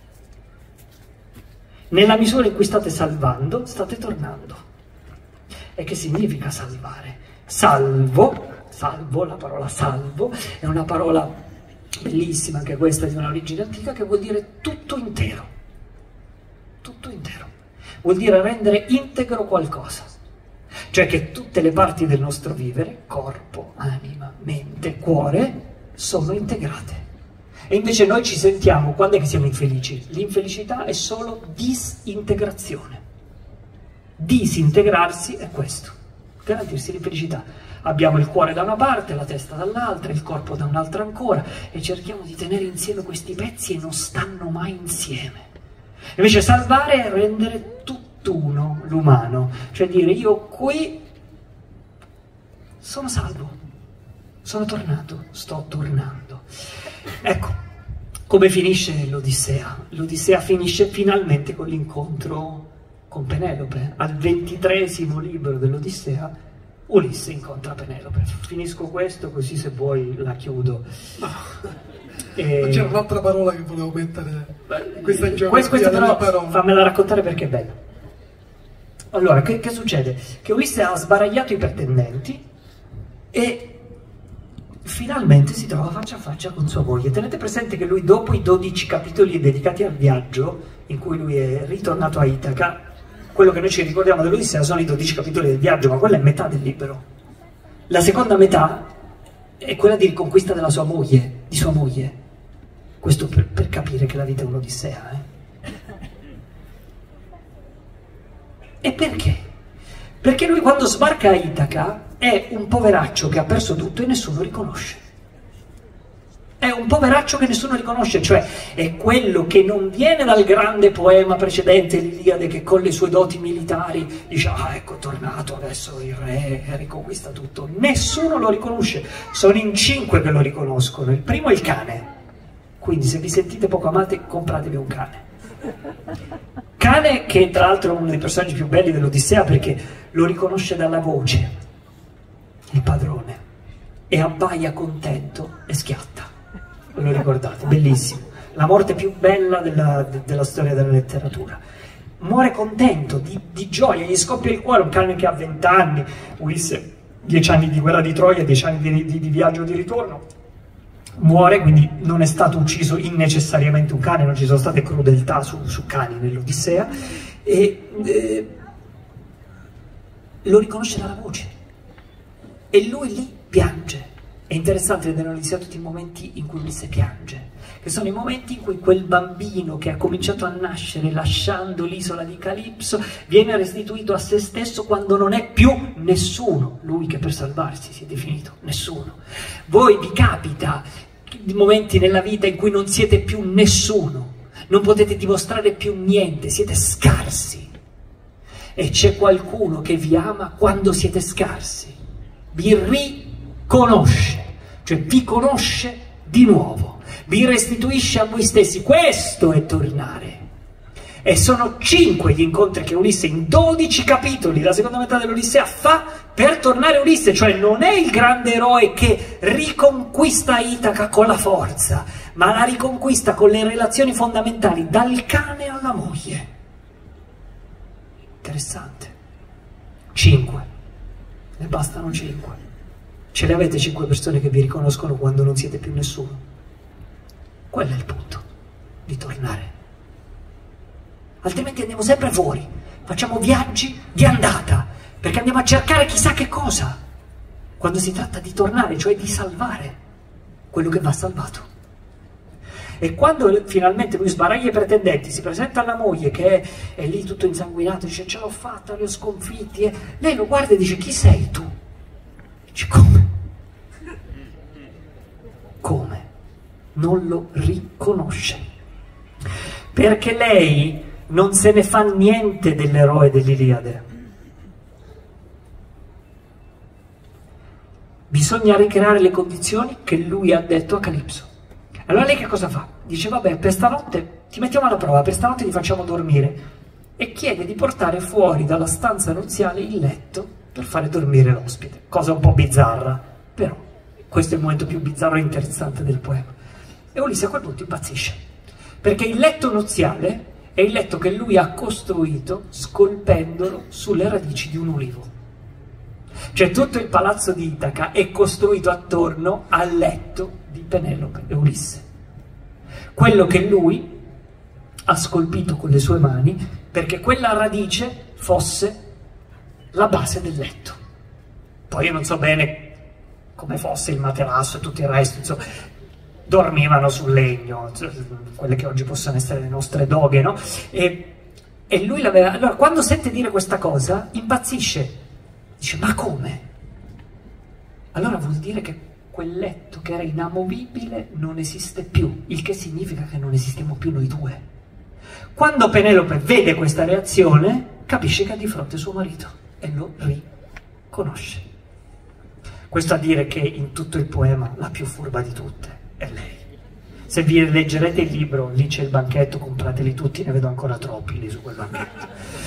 Nella misura in cui state salvando, state tornando. E che significa salvare? Salvo, la parola salvo, è una parola bellissima anche questa, di un'origine antica, che vuol dire tutto intero. Tutto intero. Vuol dire rendere integro qualcosa. Cioè che tutte le parti del nostro vivere, corpo, anima, mente, cuore, sono integrate. E invece noi ci sentiamo, quando è che siamo infelici? L'infelicità è solo disintegrazione. Disintegrarsi è questo, garantirsi l'infelicità. Abbiamo il cuore da una parte, la testa dall'altra, il corpo da un'altra ancora, e cerchiamo di tenere insieme questi pezzi e non stanno mai insieme. Invece salvare è rendere tutt'uno l'umano, cioè dire io qui sono salvo, sono tornato, sto tornando. Ecco, come finisce l'Odissea? L'Odissea finisce finalmente con l'incontro con Penelope. Al 23° libro dell'Odissea Ulisse incontra Penelope. Finisco questo, così se vuoi la chiudo. No. C'era un'altra parola che volevo mettere in questa geografia. Questa però fammela raccontare perché è bella. Allora, che succede? Che Ulisse ha sbaragliato i pretendenti e finalmente si trova faccia a faccia con sua moglie. Tenete presente che lui, dopo i 12 capitoli dedicati al viaggio, in cui lui è ritornato a Itaca, quello che noi ci ricordiamo dell'Odissea sono i 12 capitoli del viaggio, ma quella è metà del libro. La seconda metà è quella di riconquista della sua moglie, di sua moglie. Questo per capire che la vita è un'Odissea. E perché? Perché lui quando sbarca a Itaca è un poveraccio che ha perso tutto e nessuno riconosce. È un poveraccio che nessuno riconosce, cioè è quello che non viene dal grande poema precedente, l'Iliade, che con le sue doti militari dice ah ecco è tornato, adesso il re riconquista tutto. Nessuno lo riconosce, sono in 5 che lo riconoscono, il primo è il cane, quindi se vi sentite poco amate compratevi un cane. Cane che tra l'altro è uno dei personaggi più belli dell'Odissea perché lo riconosce dalla voce, il padrone, e abbaia contento e schiatta. Ve lo ricordate? Bellissimo. La morte più bella della storia della letteratura. Muore contento, di gioia, gli scoppia il cuore, un cane che ha 20 anni, Ulisse 10 anni di guerra di Troia, 10 anni di viaggio di ritorno. Muore, quindi non è stato ucciso innecessariamente un cane, non ci sono state crudeltà su cani nell'Odissea, e lo riconosce dalla voce. E lui lì piange. È interessante vedere nell'Odissea tutti i momenti in cui Ulisse piange, che sono i momenti in cui quel bambino che ha cominciato a nascere lasciando l'isola di Calipso viene restituito a se stesso quando non è più nessuno, lui che per salvarsi si è definito nessuno. Voi vi capita momenti nella vita in cui non siete più nessuno, non potete dimostrare più niente, siete scarsi. e c'è qualcuno che vi ama quando siete scarsi, vi riconosce, cioè vi conosce di nuovo, vi restituisce a voi stessi. Questo è tornare. E sono 5 gli incontri che Ulisse in 12 capitoli, la seconda metà dell'Odissea, fa per tornare Ulisse, cioè non è il grande eroe che riconquista Itaca con la forza, ma la riconquista con le relazioni fondamentali, dal cane alla moglie. Interessante. 5. Ne bastano 5. Ce le avete 5 persone che vi riconoscono quando non siete più nessuno? Quello è il punto di tornare. Altrimenti andiamo sempre fuori, facciamo viaggi di andata, perché andiamo a cercare chissà che cosa, quando si tratta di tornare, cioè di salvare quello che va salvato. E quando finalmente lui sbaraglia i pretendenti, si presenta alla moglie che è lì tutto insanguinato, dice ce l'ho fatta, li ho sconfitti, e lei lo guarda e dice chi sei tu? Dice come? Come? Non lo riconosce, perché lei non se ne fa niente dell'eroe dell'Iliade. Bisogna ricreare le condizioni che lui ha detto a Calipso. Allora lei che cosa fa? Dice vabbè, per stanotte ti mettiamo alla prova, per stanotte ti facciamo dormire, e chiede di portare fuori dalla stanza nuziale il letto per fare dormire l'ospite. Cosa un po' bizzarra, però questo è il momento più bizzarro e interessante del poema. E Ulisse a quel punto impazzisce, perché il letto nuziale è il letto che lui ha costruito scolpendolo sulle radici di un ulivo. Cioè tutto il palazzo di Itaca è costruito attorno al letto di Penelope e Ulisse. Quello che lui ha scolpito con le sue mani perché quella radice fosse la base del letto. Poi io non so bene come fosse il materasso e tutto il resto, insomma, dormivano sul legno, quelle che oggi possono essere le nostre doghe, no? E lui l'aveva. Allora, quando sente dire questa cosa, impazzisce. Dice, ma come? Allora vuol dire che quel letto che era inamovibile non esiste più, il che significa che non esistiamo più noi due. Quando Penelope vede questa reazione, capisce che ha di fronte suo marito e lo riconosce. Questo a dire che in tutto il poema la più furba di tutte è lei. Se vi leggerete il libro, lì c'è il banchetto, comprateli tutti, ne vedo ancora troppi lì su quel banchetto.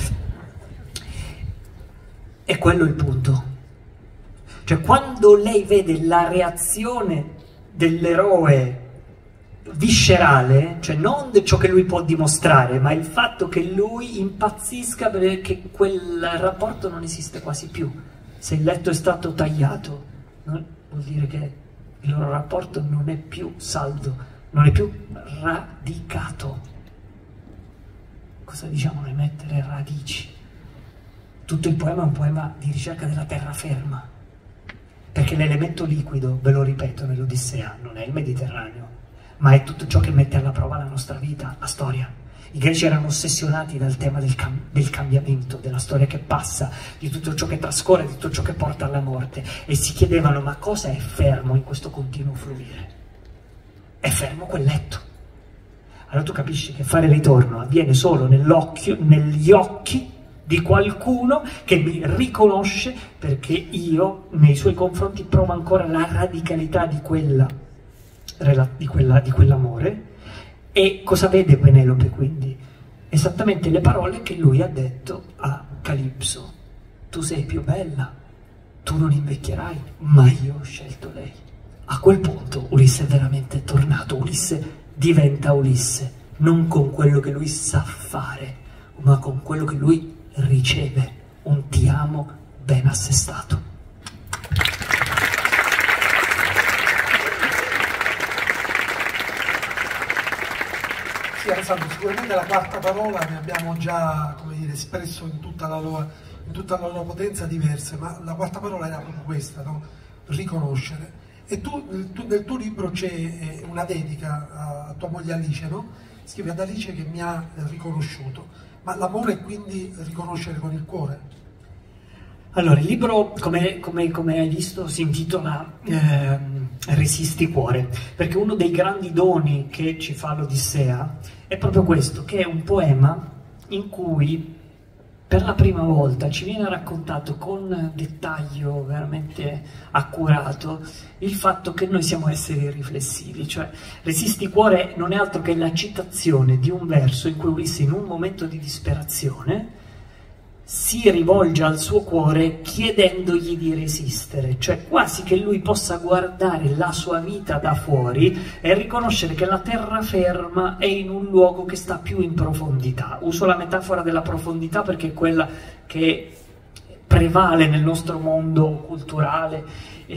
E quello è il punto. Cioè quando lei vede la reazione dell'eroe viscerale, cioè non ciò che lui può dimostrare, ma il fatto che lui impazzisca perché quel rapporto non esiste quasi più. Se il letto è stato tagliato, vuol dire che il loro rapporto non è più saldo, non è più radicato. Cosa diciamo noi? Mettere radici. Tutto il poema è un poema di ricerca della terraferma, perché l'elemento liquido, ve lo ripeto nell'Odissea, non è il Mediterraneo, ma è tutto ciò che mette alla prova la nostra vita, la storia. I greci erano ossessionati dal tema del cambiamento, della storia che passa, di tutto ciò che trascorre, di tutto ciò che porta alla morte, e si chiedevano ma cosa è fermo in questo continuo fluire? È fermo quel letto. Allora tu capisci che fare ritorno avviene solo negli occhi di qualcuno che mi riconosce, perché io nei suoi confronti provo ancora la radicalità di quell'amore. E cosa vede Penelope quindi? Esattamente le parole che lui ha detto a Calipso: tu sei più bella, tu non invecchierai, ma io ho scelto lei. A quel punto Ulisse è veramente tornato, Ulisse diventa Ulisse, non con quello che lui sa fare, ma con quello che lui riceve, un ti amo ben assestato. Sì, Alessandro, sicuramente la quarta parola ne abbiamo già, come dire, espresso in tutta la loro potenza diverse, ma la quarta parola era proprio questa, no? Riconoscere. E tu nel tuo libro c'è una dedica a tua moglie Alice, no? Scrivi ad Alice che mi ha riconosciuto, ma l'amore è quindi riconoscere con il cuore? Allora, il libro, come hai visto, si intitola Resisti cuore, perché uno dei grandi doni che ci fa l'Odissea è proprio questo, che è un poema in cui per la prima volta ci viene raccontato con dettaglio veramente accurato il fatto che noi siamo esseri riflessivi, cioè Resisti cuore non è altro che la citazione di un verso in cui Ulisse, in un momento di disperazione, si rivolge al suo cuore chiedendogli di resistere, cioè quasi che lui possa guardare la sua vita da fuori e riconoscere che la terraferma è in un luogo che sta più in profondità. Uso la metafora della profondità perché è quella che prevale nel nostro mondo culturale,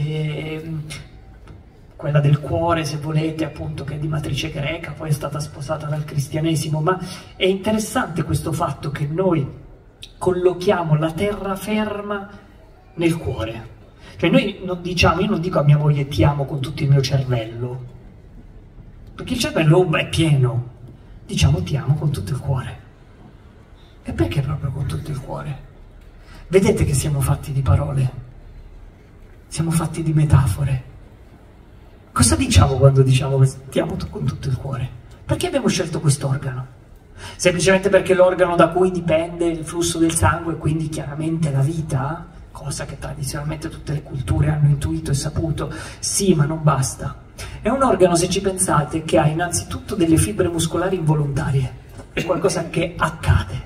quella del cuore, se volete, appunto, che è di matrice greca, poi è stata sposata dal cristianesimo, ma è interessante questo fatto che noi collochiamo la terraferma nel cuore. Cioè noi non diciamo, io non dico a mia moglie ti amo con tutto il mio cervello, perché il cervello è pieno, diciamo ti amo con tutto il cuore. E perché proprio con tutto il cuore? Vedete che siamo fatti di parole, siamo fatti di metafore. Cosa diciamo quando diciamo ti amo con tutto il cuore? Perché abbiamo scelto quest'organo? Semplicemente perché l'organo da cui dipende il flusso del sangue e quindi chiaramente la vita, cosa che tradizionalmente tutte le culture hanno intuito e saputo, sì, ma non basta. È un organo, se ci pensate, che ha innanzitutto delle fibre muscolari involontarie, è qualcosa che accade.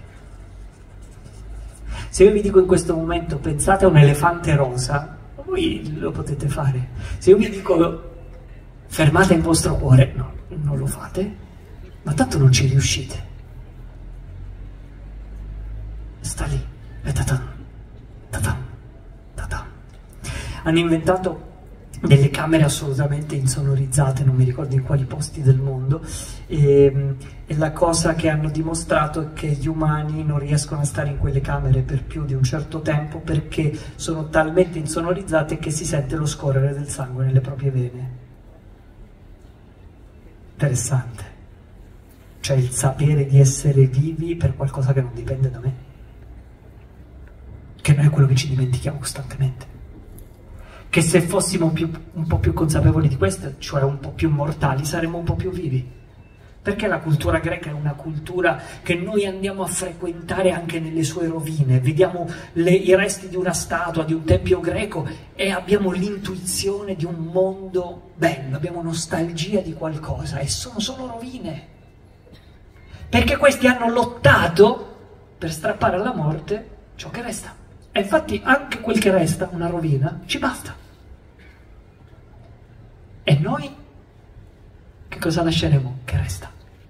Se io vi dico in questo momento pensate a un elefante rosa, voi lo potete fare. Se io vi dico fermate il vostro cuore, no, non lo fate, ma tanto non ci riuscite. Sta lì, e tatam, tatam, tatam. Hanno inventato delle camere assolutamente insonorizzate, non mi ricordo in quali posti del mondo, e la cosa che hanno dimostrato è che gli umani non riescono a stare in quelle camere per più di un certo tempo perché sono talmente insonorizzate che si sente lo scorrere del sangue nelle proprie vene. Interessante. Cioè il sapere di essere vivi per qualcosa che non dipende da me, che non è quello che ci dimentichiamo costantemente, che se fossimo un po' più consapevoli di questo, cioè un po' più mortali, saremmo un po' più vivi. Perché la cultura greca è una cultura che noi andiamo a frequentare anche nelle sue rovine, vediamo i resti di una statua, di un tempio greco e abbiamo l'intuizione di un mondo bello, abbiamo nostalgia di qualcosa e sono solo rovine. Perché questi hanno lottato per strappare alla morte ciò che resta. E infatti anche quel che resta, una rovina, ci basta. E noi che cosa lasceremo che resta?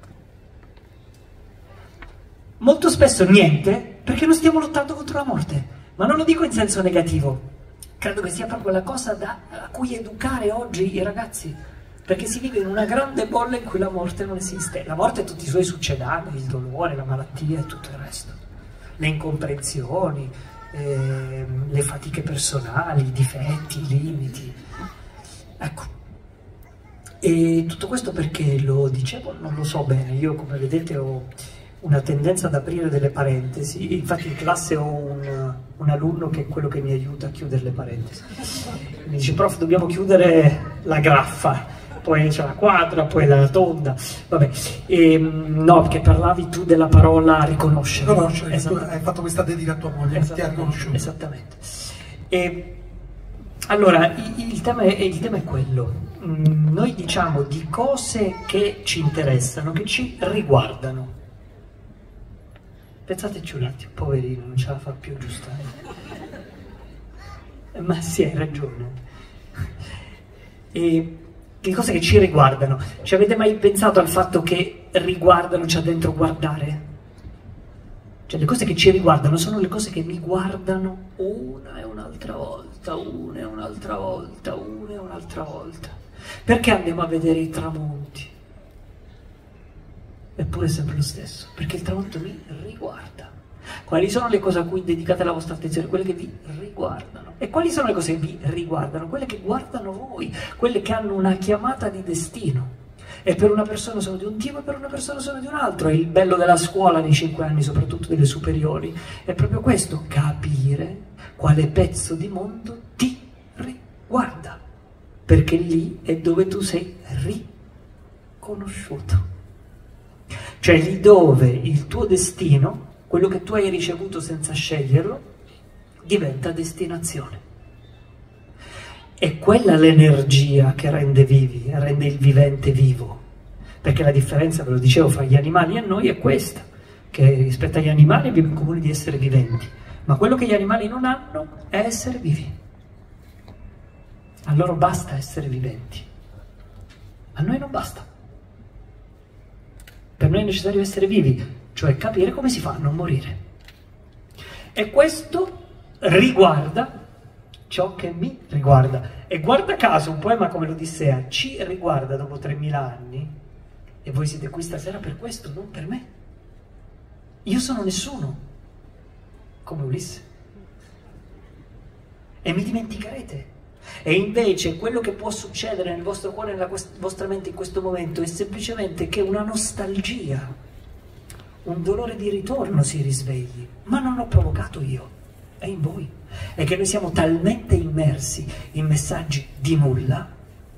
Molto spesso niente, perché non stiamo lottando contro la morte. Ma non lo dico in senso negativo. Credo che sia proprio la cosa a cui educare oggi i ragazzi. Perché si vive in una grande bolla in cui la morte non esiste. La morte e tutti i suoi succedanei, il dolore, la malattia e tutto il resto. Le incomprensioni, le fatiche personali, i difetti, i limiti. Ecco. E tutto questo perché lo dicevo? Non lo so bene. Io, come vedete, ho una tendenza ad aprire delle parentesi. Infatti in classe ho un alunno che è quello che mi aiuta a chiudere le parentesi. Mi dice, prof, dobbiamo chiudere la graffa. Poi c'è la quadra, poi la tonda, vabbè. No, perché parlavi tu della parola riconoscere. Riconoscere, hai fatto questa dedica a tua moglie, ti ha riconosciuto. Esattamente. Allora, il tema è quello. Noi diciamo di cose che ci interessano, che ci riguardano. Pensateci un attimo, poverino, non ce la fa più, giustamente. Ma sì, hai ragione. Le cose che ci riguardano. Ci avete mai pensato al fatto che riguardano c'è dentro guardare? Cioè le cose che ci riguardano sono le cose che mi guardano una e un'altra volta, una e un'altra volta, una e un'altra volta. Perché andiamo a vedere i tramonti? Eppure è sempre lo stesso, perché il tramonto mi riguarda. Quali sono le cose a cui dedicate la vostra attenzione? Quelle che vi riguardano. E quali sono le cose che vi riguardano? Quelle che guardano voi, quelle che hanno una chiamata di destino. E per una persona sono di un tipo e per una persona sono di un altro. E il bello della scuola nei 5 anni, soprattutto delle superiori, è proprio questo: capire quale pezzo di mondo ti riguarda. Perché lì è dove tu sei riconosciuto. Cioè lì dove il tuo destino quello che tu hai ricevuto senza sceglierlo, diventa destinazione. È quella l'energia che rende vivi, rende il vivente vivo. Perché la differenza, ve lo dicevo, fra gli animali e noi è questa, che rispetto agli animali abbiamo in comune di essere viventi, ma quello che gli animali non hanno è essere vivi. A loro basta essere viventi, a noi non basta. Per noi è necessario essere vivi, cioè capire come si fa a non morire. E questo riguarda ciò che mi riguarda. E guarda caso, un poema come l'Odissea ci riguarda dopo 3000 anni, e voi siete qui stasera per questo, non per me. Io sono nessuno, come Ulisse. E mi dimenticherete. E invece quello che può succedere nel vostro cuore e nella vostra mente in questo momento è semplicemente che una nostalgia, un dolore di ritorno si risvegli, ma non l'ho provocato io, è in voi. È che noi siamo talmente immersi in messaggi di nulla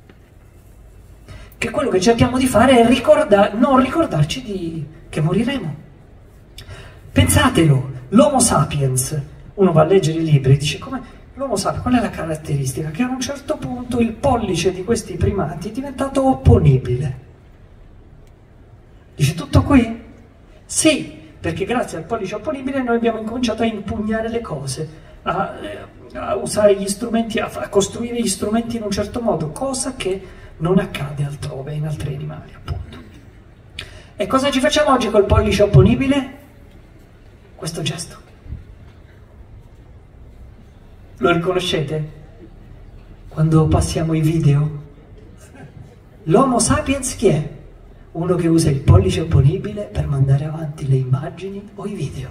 che quello che cerchiamo di fare è non ricordarci che moriremo. Pensatelo, l'Homo sapiens, uno va a leggere i libri e dice l'Homo sapiens, qual è la caratteristica? Che a un certo punto il pollice di questi primati è diventato opponibile. Dice tutto qui? Sì, perché grazie al pollice opponibile noi abbiamo incominciato a impugnare le cose, a usare gli strumenti, a costruire gli strumenti in un certo modo, cosa che non accade altrove, in altri animali, appunto. E cosa ci facciamo oggi col pollice opponibile? Questo gesto. Lo riconoscete? Quando passiamo i video? L'Homo sapiens chi è? Uno che usa il pollice opponibile per mandare avanti le immagini o i video.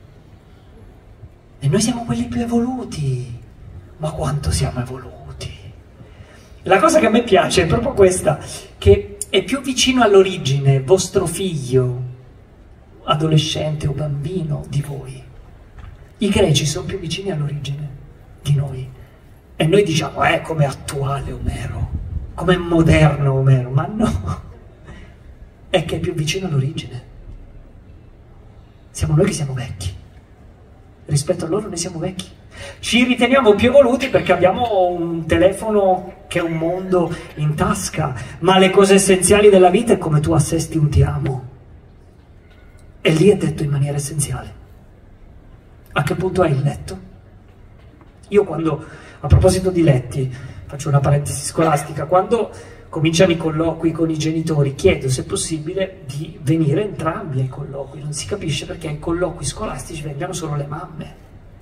E noi siamo quelli più evoluti. Ma quanto siamo evoluti? La cosa che a me piace è proprio questa, che è più vicino all'origine, vostro figlio, adolescente o bambino, di voi. I greci sono più vicini all'origine di noi. E noi diciamo, come attuale Omero, come moderno Omero, ma no, è che è più vicino all'origine. Siamo noi che siamo vecchi. Rispetto a loro noi siamo vecchi. Ci riteniamo più evoluti perché abbiamo un telefono che è un mondo in tasca, ma le cose essenziali della vita è come tu assesti un ti amo. E lì è detto in maniera essenziale. A che punto è il letto? Io quando, a proposito di letti, faccio una parentesi scolastica, quando cominciano i colloqui con i genitori chiedo se è possibile di venire entrambi ai colloqui. Non si capisce perché ai colloqui scolastici vengano solo le mamme.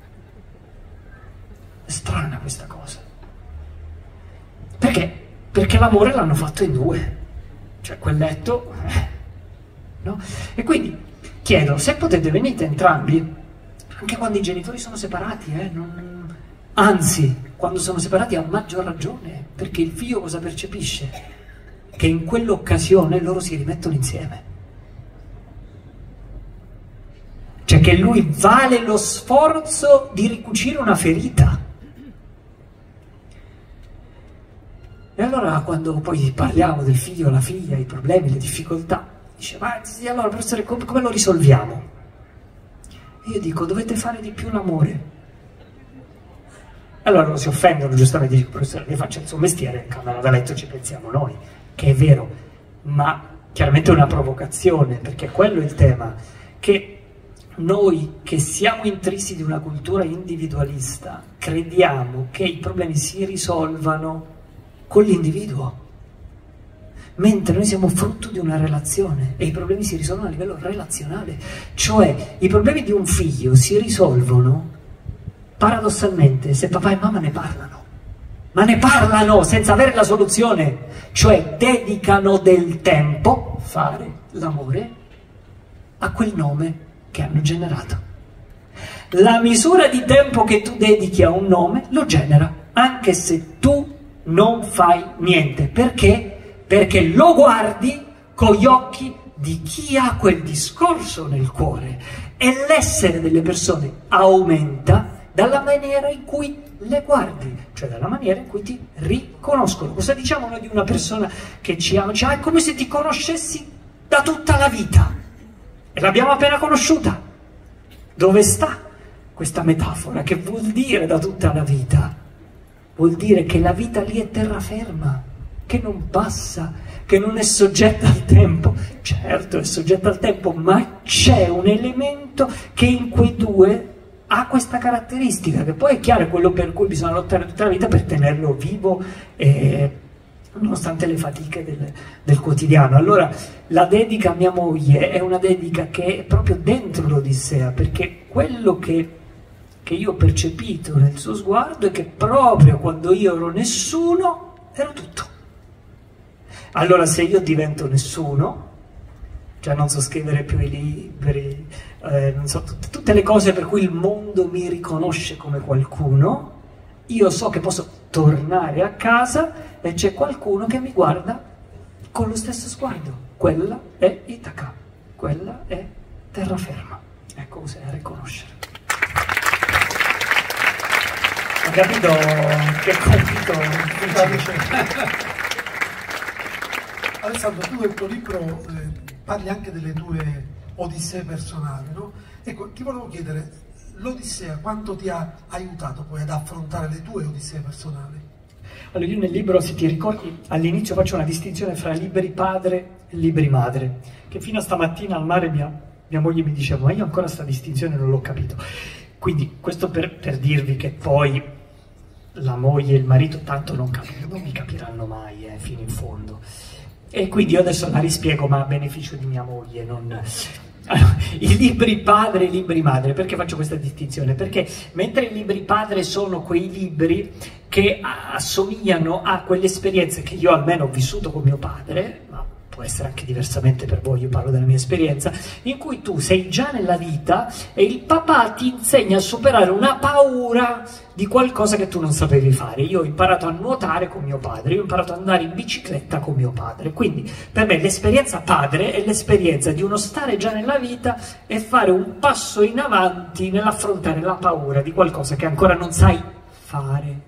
È strana questa cosa. Perché? Perché l'amore l'hanno fatto in due. Cioè quel letto, no? E quindi chiedo se potete venire entrambi, anche quando i genitori sono separati, anzi, quando sono separati a maggior ragione, perché il figlio cosa percepisce? Che in quell'occasione loro si rimettono insieme. Cioè che lui vale lo sforzo di ricucire una ferita. E allora quando poi parliamo del figlio, la figlia, i problemi, le difficoltà, dice, ma sì, allora professore, come lo risolviamo? E io dico, dovete fare di più l'amore. Allora loro si offendono, giustamente, dico, professore, che faccia il suo mestiere, in camera da letto ci pensiamo noi, che è vero, ma chiaramente è una provocazione, perché quello è il tema, che noi che siamo intrisi di una cultura individualista, crediamo che i problemi si risolvano con l'individuo, mentre noi siamo frutto di una relazione e i problemi si risolvono a livello relazionale, cioè i problemi di un figlio si risolvono paradossalmente se papà e mamma ne parlano, ma ne parlano senza avere la soluzione, cioè dedicano del tempo, fare l'amore, a quel nome che hanno generato. La misura di tempo che tu dedichi a un nome lo genera, anche se tu non fai niente. Perché? Perché lo guardi con gli occhi di chi ha quel discorso nel cuore e l'essere delle persone aumenta dalla maniera in cui le guardi, cioè dalla maniera in cui ti riconoscono. Cosa diciamo noi di una persona che ci ama? Cioè, è come se ti conoscessi da tutta la vita e l'abbiamo appena conosciuta. Dove sta questa metafora? Che vuol dire da tutta la vita? Vuol dire che la vita lì è terraferma, che non passa, che non è soggetta al tempo. Certo è soggetta al tempo, ma c'è un elemento che in quei due ha questa caratteristica, che poi è chiaro, è quello per cui bisogna lottare tutta la vita per tenerlo vivo, nonostante le fatiche del quotidiano. Allora la dedica a mia moglie è una dedica che è proprio dentro l'Odissea, perché quello che io ho percepito nel suo sguardo è che proprio quando io ero nessuno, ero tutto. Allora se io divento nessuno, cioè non so scrivere più i libri, non so, tutte le cose per cui il mondo mi riconosce come qualcuno, io so che posso tornare a casa e c'è qualcuno che mi guarda con lo stesso sguardo. Quella è Itaca, quella è terraferma. Ecco cos'è riconoscere. Ho capito che compito Alessandro, tu nel tuo libro parli anche delle tue odissee personali, no? Ecco, ti volevo chiedere, l'Odissea quanto ti ha aiutato poi ad affrontare le tue odissee personali? Allora, io nel libro, se ti ricordi, all'inizio faccio una distinzione fra libri padre e libri madre, che fino a stamattina al mare mia moglie mi diceva, ma io ancora sta distinzione non l'ho capito. Quindi questo per dirvi che poi la moglie e il marito tanto non mi capiranno mai, fino in fondo. E quindi io adesso la rispiego, ma a beneficio di mia moglie, non... Allora, i libri padre e i libri madre, perché faccio questa distinzione? Perché mentre i libri padre sono quei libri che assomigliano a quelle esperienze che io almeno ho vissuto con mio padre, ma può essere anche diversamente per voi, io parlo della mia esperienza, in cui tu sei già nella vita e il papà ti insegna a superare una paura di qualcosa che tu non sapevi fare. Io ho imparato a nuotare con mio padre, io ho imparato ad andare in bicicletta con mio padre, quindi per me l'esperienza padre è l'esperienza di uno stare già nella vita e fare un passo in avanti nell'affrontare la paura di qualcosa che ancora non sai fare.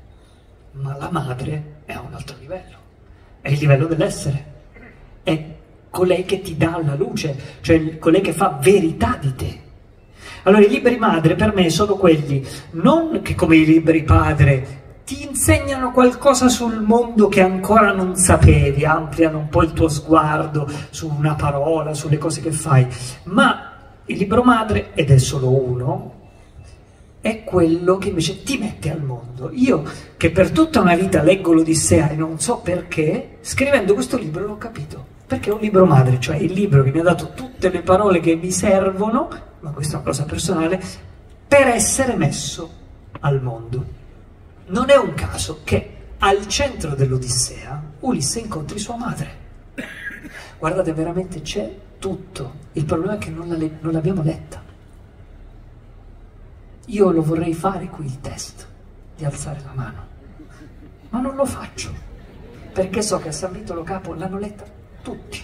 Ma la madre è a un altro livello, è il livello dell'essere. È colei che ti dà la luce, cioè colei che fa verità di te. Allora i libri madre per me sono quelli, non che come i libri padre ti insegnano qualcosa sul mondo che ancora non sapevi, ampliano un po' il tuo sguardo su una parola, sulle cose che fai, ma il libro madre, ed è solo uno, è quello che invece ti mette al mondo. Io, che per tutta una vita leggo l'Odissea e non so perché, scrivendo questo libro l'ho capito. Perché è un libro madre, cioè il libro che mi ha dato tutte le parole che mi servono, ma questa è una cosa personale, per essere messo al mondo. Non è un caso che al centro dell'Odissea Ulisse incontri sua madre. Guardate, veramente c'è tutto. Il problema è che non l'abbiamo letta. Io lo vorrei fare qui il test, di alzare la mano, ma non lo faccio, perché so che a San Vito Lo Capo l'hanno letta tutti.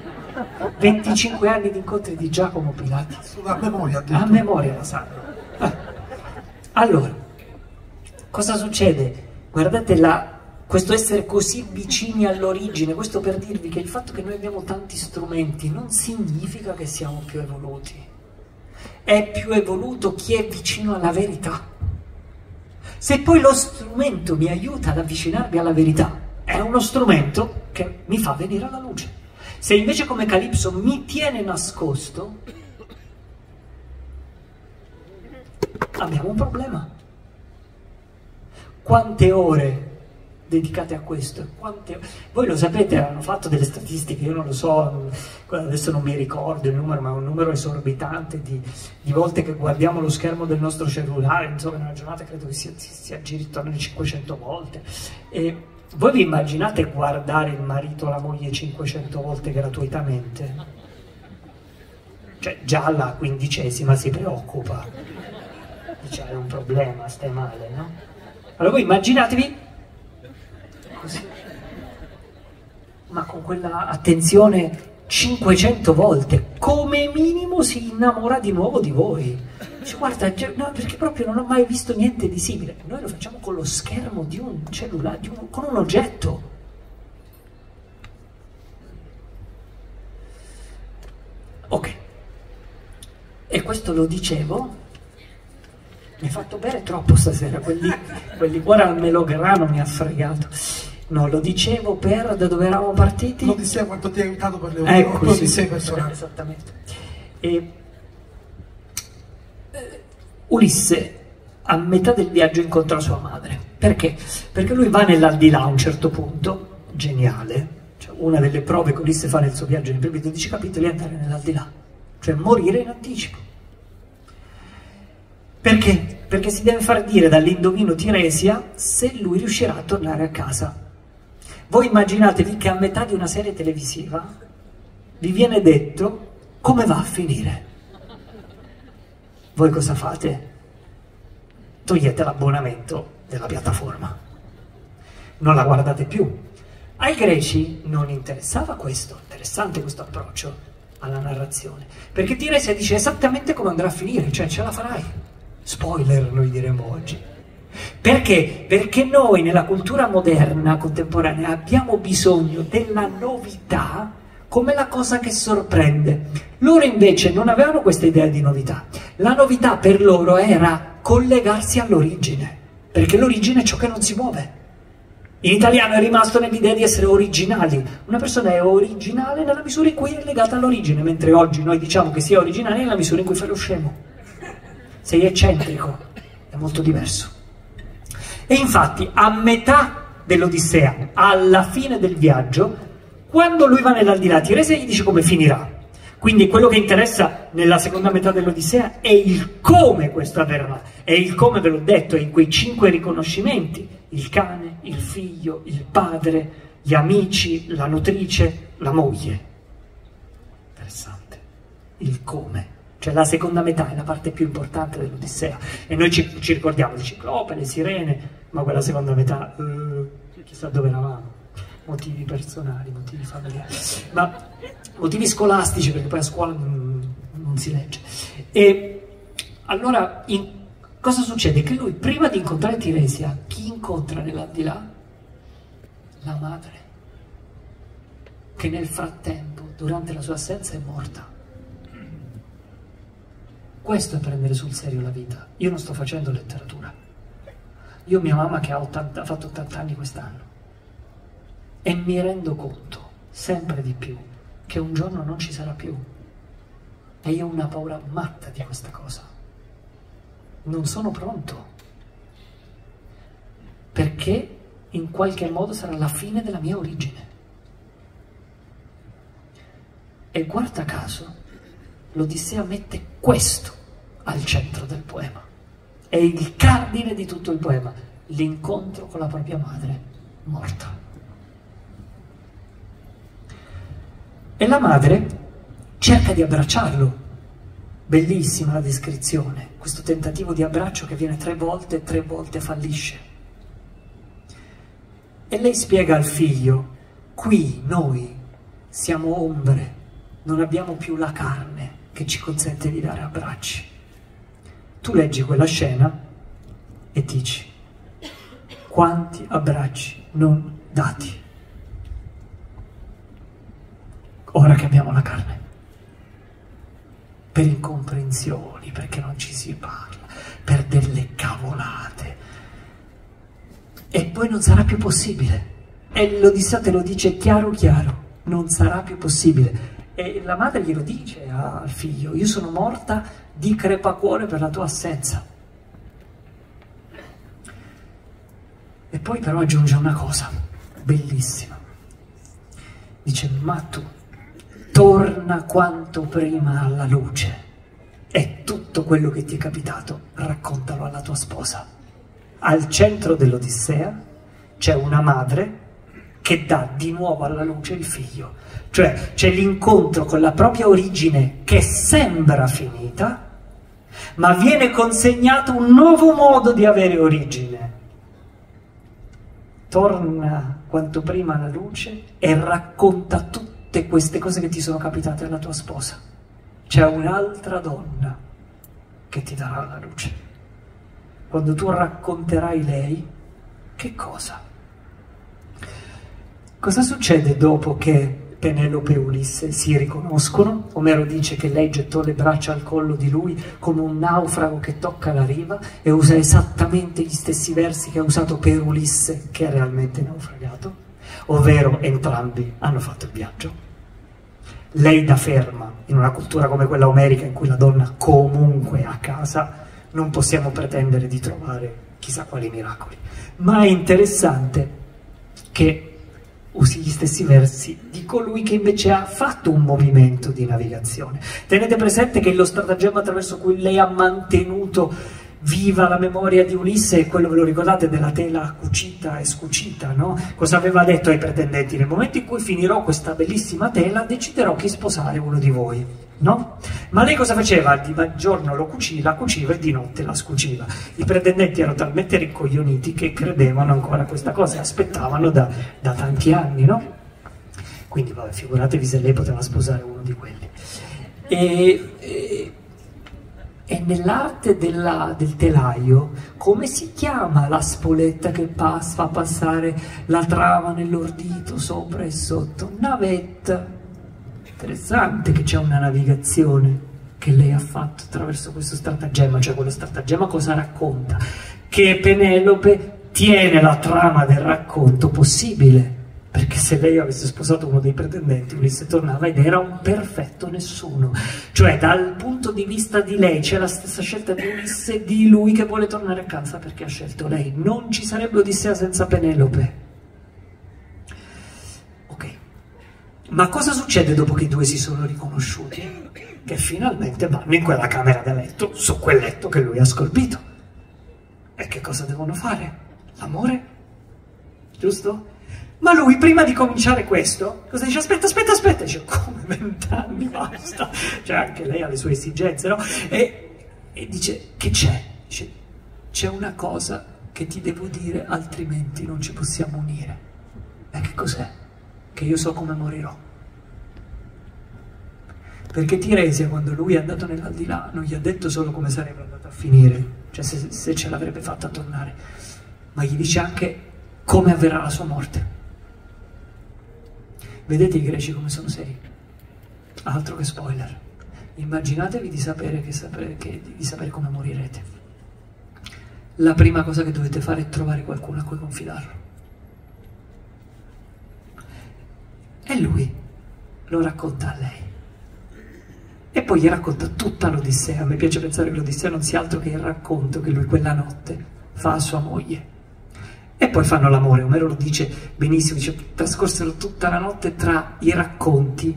25 anni di incontri di Giacomo Pilati. A memoria. A memoria la sanno. Allora, cosa succede? Guardate questo essere così vicini all'origine, questo per dirvi che il fatto che noi abbiamo tanti strumenti non significa che siamo più evoluti. È più evoluto chi è vicino alla verità. Se poi lo strumento mi aiuta ad avvicinarmi alla verità, è uno strumento che mi fa venire alla luce. Se invece come Calipso mi tiene nascosto, abbiamo un problema. Quante ore dedicate a questo? Voi lo sapete, hanno fatto delle statistiche, io non lo so, adesso non mi ricordo il numero, ma è un numero esorbitante di volte che guardiamo lo schermo del nostro cellulare, insomma, in una giornata credo che si aggiri intorno alle 500 volte. E voi vi immaginate guardare il marito o la moglie 500 volte gratuitamente? Cioè, già alla 15ª si preoccupa. Dice, hai un problema, stai male, no? Allora voi immaginatevi così, ma con quella attenzione 500 volte, come minimo si innamora di nuovo di voi. Dice, guarda, no, perché proprio non ho mai visto niente di simile. Noi lo facciamo con lo schermo di un cellulare, con un oggetto. Ok. E questo lo dicevo, mi ha fatto bere troppo stasera, quelli ora il melograno mi ha fregato. No, lo dicevo per da dove eravamo partiti. L'Odissea quanto ti ha aiutato per le ecco, Odissee personali. Esattamente. E, Ulisse a metà del viaggio incontra sua madre. Perché? Perché lui va nell'aldilà a un certo punto, geniale, cioè una delle prove che Ulisse fa nel suo viaggio nei primi 12 capitoli è andare nell'aldilà, cioè morire in anticipo. Perché? Perché si deve far dire dall'indovino Tiresia se lui riuscirà a tornare a casa. Voi immaginatevi che a metà di una serie televisiva vi viene detto come va a finire. Voi cosa fate? Togliete l'abbonamento della piattaforma. Non la guardate più. Ai greci non interessava questo, interessante questo approccio alla narrazione, perché Tiresia dice esattamente come andrà a finire, cioè ce la farai. Spoiler, noi diremo oggi. Perché? Perché noi nella cultura moderna, contemporanea, abbiamo bisogno della novità come la cosa che sorprende. Loro invece non avevano questa idea di novità. La novità per loro era collegarsi all'origine, perché l'origine è ciò che non si muove. In italiano è rimasto nell'idea di essere originali. Una persona è originale nella misura in cui è legata all'origine, mentre oggi noi diciamo che sia originale nella misura in cui fai lo scemo. Sei eccentrico, è molto diverso. E infatti a metà dell'Odissea, alla fine del viaggio, quando lui va nell'aldilà, Tiresia gli dice come finirà. Quindi quello che interessa nella seconda metà dell'Odissea è il come questo avverrà. E il come, ve l'ho detto, è in quei 5 riconoscimenti: il cane, il figlio, il padre, gli amici, la nutrice, la moglie. Interessante. Il come. Cioè la seconda metà è la parte più importante dell'Odissea. E noi ci ricordiamo di Ciclope, le sirene, ma quella seconda metà, chissà dove eravamo. Motivi personali, motivi familiari, ma motivi scolastici, perché poi a scuola non si legge. E allora cosa succede? Che lui, prima di incontrare Tiresia, chi incontra nell'aldilà? La madre, che nel frattempo, durante la sua assenza, è morta. Questo è prendere sul serio la vita. Io non sto facendo letteratura. Io ho mia mamma che ha fatto 80 anni quest'anno. E mi rendo conto, sempre di più, che un giorno non ci sarà più. E io ho una paura matta di questa cosa. Non sono pronto. Perché in qualche modo sarà la fine della mia origine. E guarda caso, l'Odissea mette questo al centro del poema. È il cardine di tutto il poema. L'incontro con la propria madre morta. E la madre cerca di abbracciarlo. Bellissima la descrizione, questo tentativo di abbraccio che avviene 3 volte e 3 volte fallisce. E lei spiega al figlio: qui noi siamo ombre, non abbiamo più la carne che ci consente di dare abbracci. Tu leggi quella scena e dici: quanti abbracci non dati ora che abbiamo la carne, per incomprensioni, perché non ci si parla, per delle cavolate, e poi non sarà più possibile. E l'Odissea te lo dice chiaro chiaro, non sarà più possibile. E la madre glielo dice al figlio: io sono morta di crepacuore per la tua assenza. E poi però aggiunge una cosa bellissima, dice: ma tu torna quanto prima alla luce e tutto quello che ti è capitato raccontalo alla tua sposa. Al centro dell'Odissea c'è una madre che dà di nuovo alla luce il figlio, cioè c'è l'incontro con la propria origine che sembra finita, ma viene consegnato un nuovo modo di avere origine. Torna quanto prima alla luce e racconta tutte queste cose che ti sono capitate alla tua sposa. C'è un'altra donna che ti darà la luce. Quando tu racconterai lei, che cosa? Cosa succede dopo che Penelope e Ulisse si riconoscono. Omero dice che lei gettò le braccia al collo di lui come un naufrago che tocca la riva e usa esattamente gli stessi versi che ha usato per Ulisse, che è realmente naufragato, ovvero entrambi hanno fatto il viaggio. Lei da ferma, in una cultura come quella omerica in cui la donna comunque è a casa, non possiamo pretendere di trovare chissà quali miracoli. Ma è interessante che usi gli stessi versi di colui che invece ha fatto un movimento di navigazione. Tenete presente che lo stratagemma attraverso cui lei ha mantenuto viva la memoria di Ulisse è quello, ve lo ricordate, della tela cucita e scucita, no? Cosa aveva detto ai pretendenti? Nel momento in cui finirò questa bellissima tela deciderò chi sposare uno di voi, no? Ma lei cosa faceva? Di giorno la cuciva e di notte la scuciva. I pretendenti erano talmente rincoglioniti che credevano ancora a questa cosa e aspettavano da tanti anni, no? Quindi vabbè, figuratevi se lei poteva sposare uno di quelli. E nell'arte del telaio, come si chiama la spoletta che fa passare la trama nell'ordito sopra e sotto? Navetta. Interessante che c'è una navigazione che lei ha fatto attraverso questo stratagemma, cioè quello stratagemma cosa racconta? Che Penelope tiene la trama del racconto possibile, perché se lei avesse sposato uno dei pretendenti, Ulisse tornava ed era un perfetto nessuno. Cioè dal punto di vista di lei c'è la stessa scelta di Ulisse di lui che vuole tornare a casa perché ha scelto lei. Non ci sarebbe Odissea senza Penelope. Ok, ma cosa succede dopo che i due si sono riconosciuti? Che finalmente vanno in quella camera da letto, su quel letto che lui ha scolpito. E che cosa devono fare? L'amore? Giusto? Ma lui, prima di cominciare questo, cosa dice? Aspetta, dice, come 20 anni, basta. Cioè, anche lei ha le sue esigenze, no? E dice, che c'è? Dice, c'è una cosa che ti devo dire, altrimenti non ci possiamo unire. E che cos'è? Che io so come morirò. Perché Tiresia, quando lui è andato nell'aldilà, non gli ha detto solo come sarebbe andato a finire, cioè se ce l'avrebbe fatta tornare, ma gli dice anche come avverrà la sua morte. Vedete i greci come sono seri? Altro che spoiler. Immaginatevi di sapere come morirete. La prima cosa che dovete fare è trovare qualcuno a cui confidarlo. E lui lo racconta a lei. E poi gli racconta tutta l'Odissea. A me piace pensare che l'Odissea non sia altro che il racconto che lui quella notte fa a sua moglie. E poi fanno l'amore. Omero lo dice benissimo, dice, trascorsero tutta la notte tra i racconti,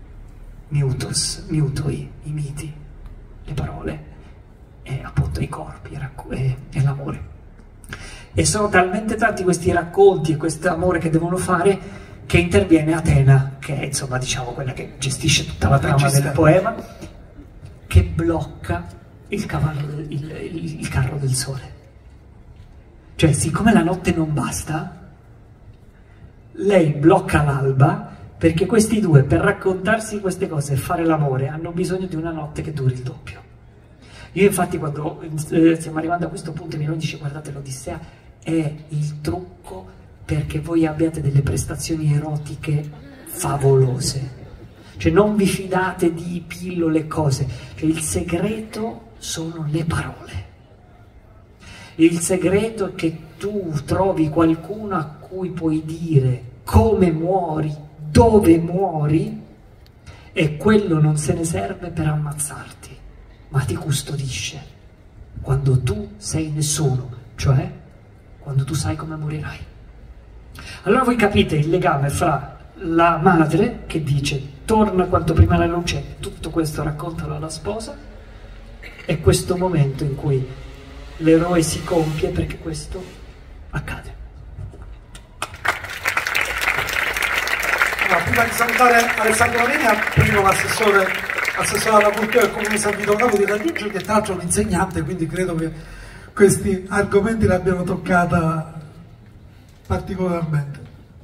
miutoi, i miti, le parole, e appunto i corpi, e l'amore. E sono talmente tanti questi racconti e questo amore che devono fare che interviene Atena, che è insomma diciamo quella che gestisce tutta la trama del poema, che blocca il carro del sole. Cioè, siccome la notte non basta, lei blocca l'alba perché questi due, per raccontarsi queste cose e fare l'amore, hanno bisogno di una notte che duri il doppio. Io infatti quando stiamo arrivando a questo punto mi dice, guardate, l'Odissea è il trucco perché voi abbiate delle prestazioni erotiche favolose. Cioè non vi fidate di pillole, cose. Cioè, il segreto sono le parole. Il segreto è che tu trovi qualcuno a cui puoi dire come muori, dove muori, e quello non se ne serve per ammazzarti, ma ti custodisce quando tu sei nessuno, cioè quando tu sai come morirai. Allora voi capite il legame fra la madre che dice torna quanto prima alla luce, tutto questo raccontalo alla sposa, e questo momento in cui l'eroe si compie perché questo accade. Allora, prima di salutare Alessandro Neni, primo l'assessore alla cultura del Comune San Vito Capo di Raggiungere, che tra l'altro è un insegnante, quindi credo che questi argomenti l'abbiano toccata particolarmente.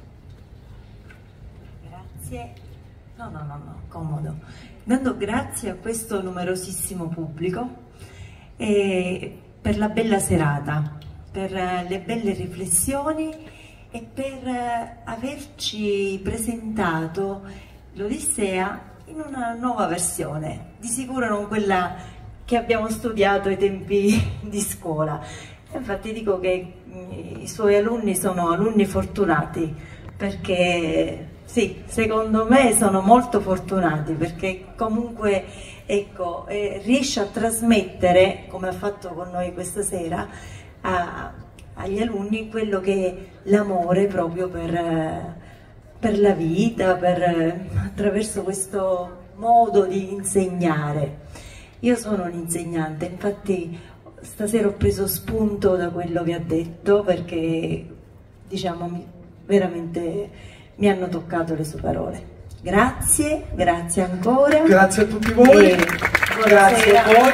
Grazie. No, comodo. Dando grazie a questo numerosissimo pubblico e per la bella serata, per le belle riflessioni e per averci presentato l'Odissea in una nuova versione, di sicuro non quella che abbiamo studiato ai tempi di scuola. Infatti dico che i suoi alunni sono alunni fortunati, perché sì, secondo me sono molto fortunati, perché comunque ecco, riesce a trasmettere, come ha fatto con noi questa sera, agli alunni quello che è l'amore proprio per la vita, attraverso questo modo di insegnare. Io sono un insegnante, infatti stasera ho preso spunto da quello che ha detto, perché diciamo veramente mi hanno toccato le sue parole. Grazie, grazie ancora. Grazie a tutti voi. Grazie a voi.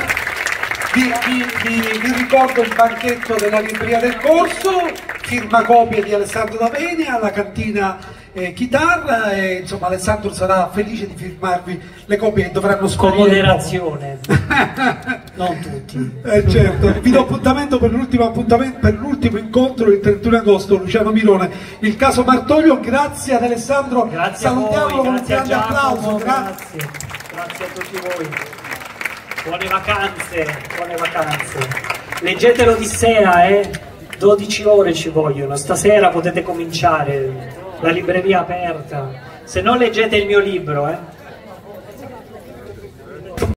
Vi ricordo il banchetto della libreria del corso, firmacopie di Alessandro D'Avenia, alla cantina chitarra, e insomma Alessandro sarà felice di firmarvi le copie che dovranno sparire. Con moderazione, non tutti. Certo, vi do appuntamento per l'ultimo incontro il 31 agosto, Luciano Mirone, il caso Martoglio. Grazie ad Alessandro, grazie salutiamolo con un grande Giacomo, applauso. Grazie a tutti voi. Buone vacanze, buone vacanze. Leggete l'Odissea, 12 ore ci vogliono, stasera potete cominciare, la libreria è aperta. Se no leggete il mio libro,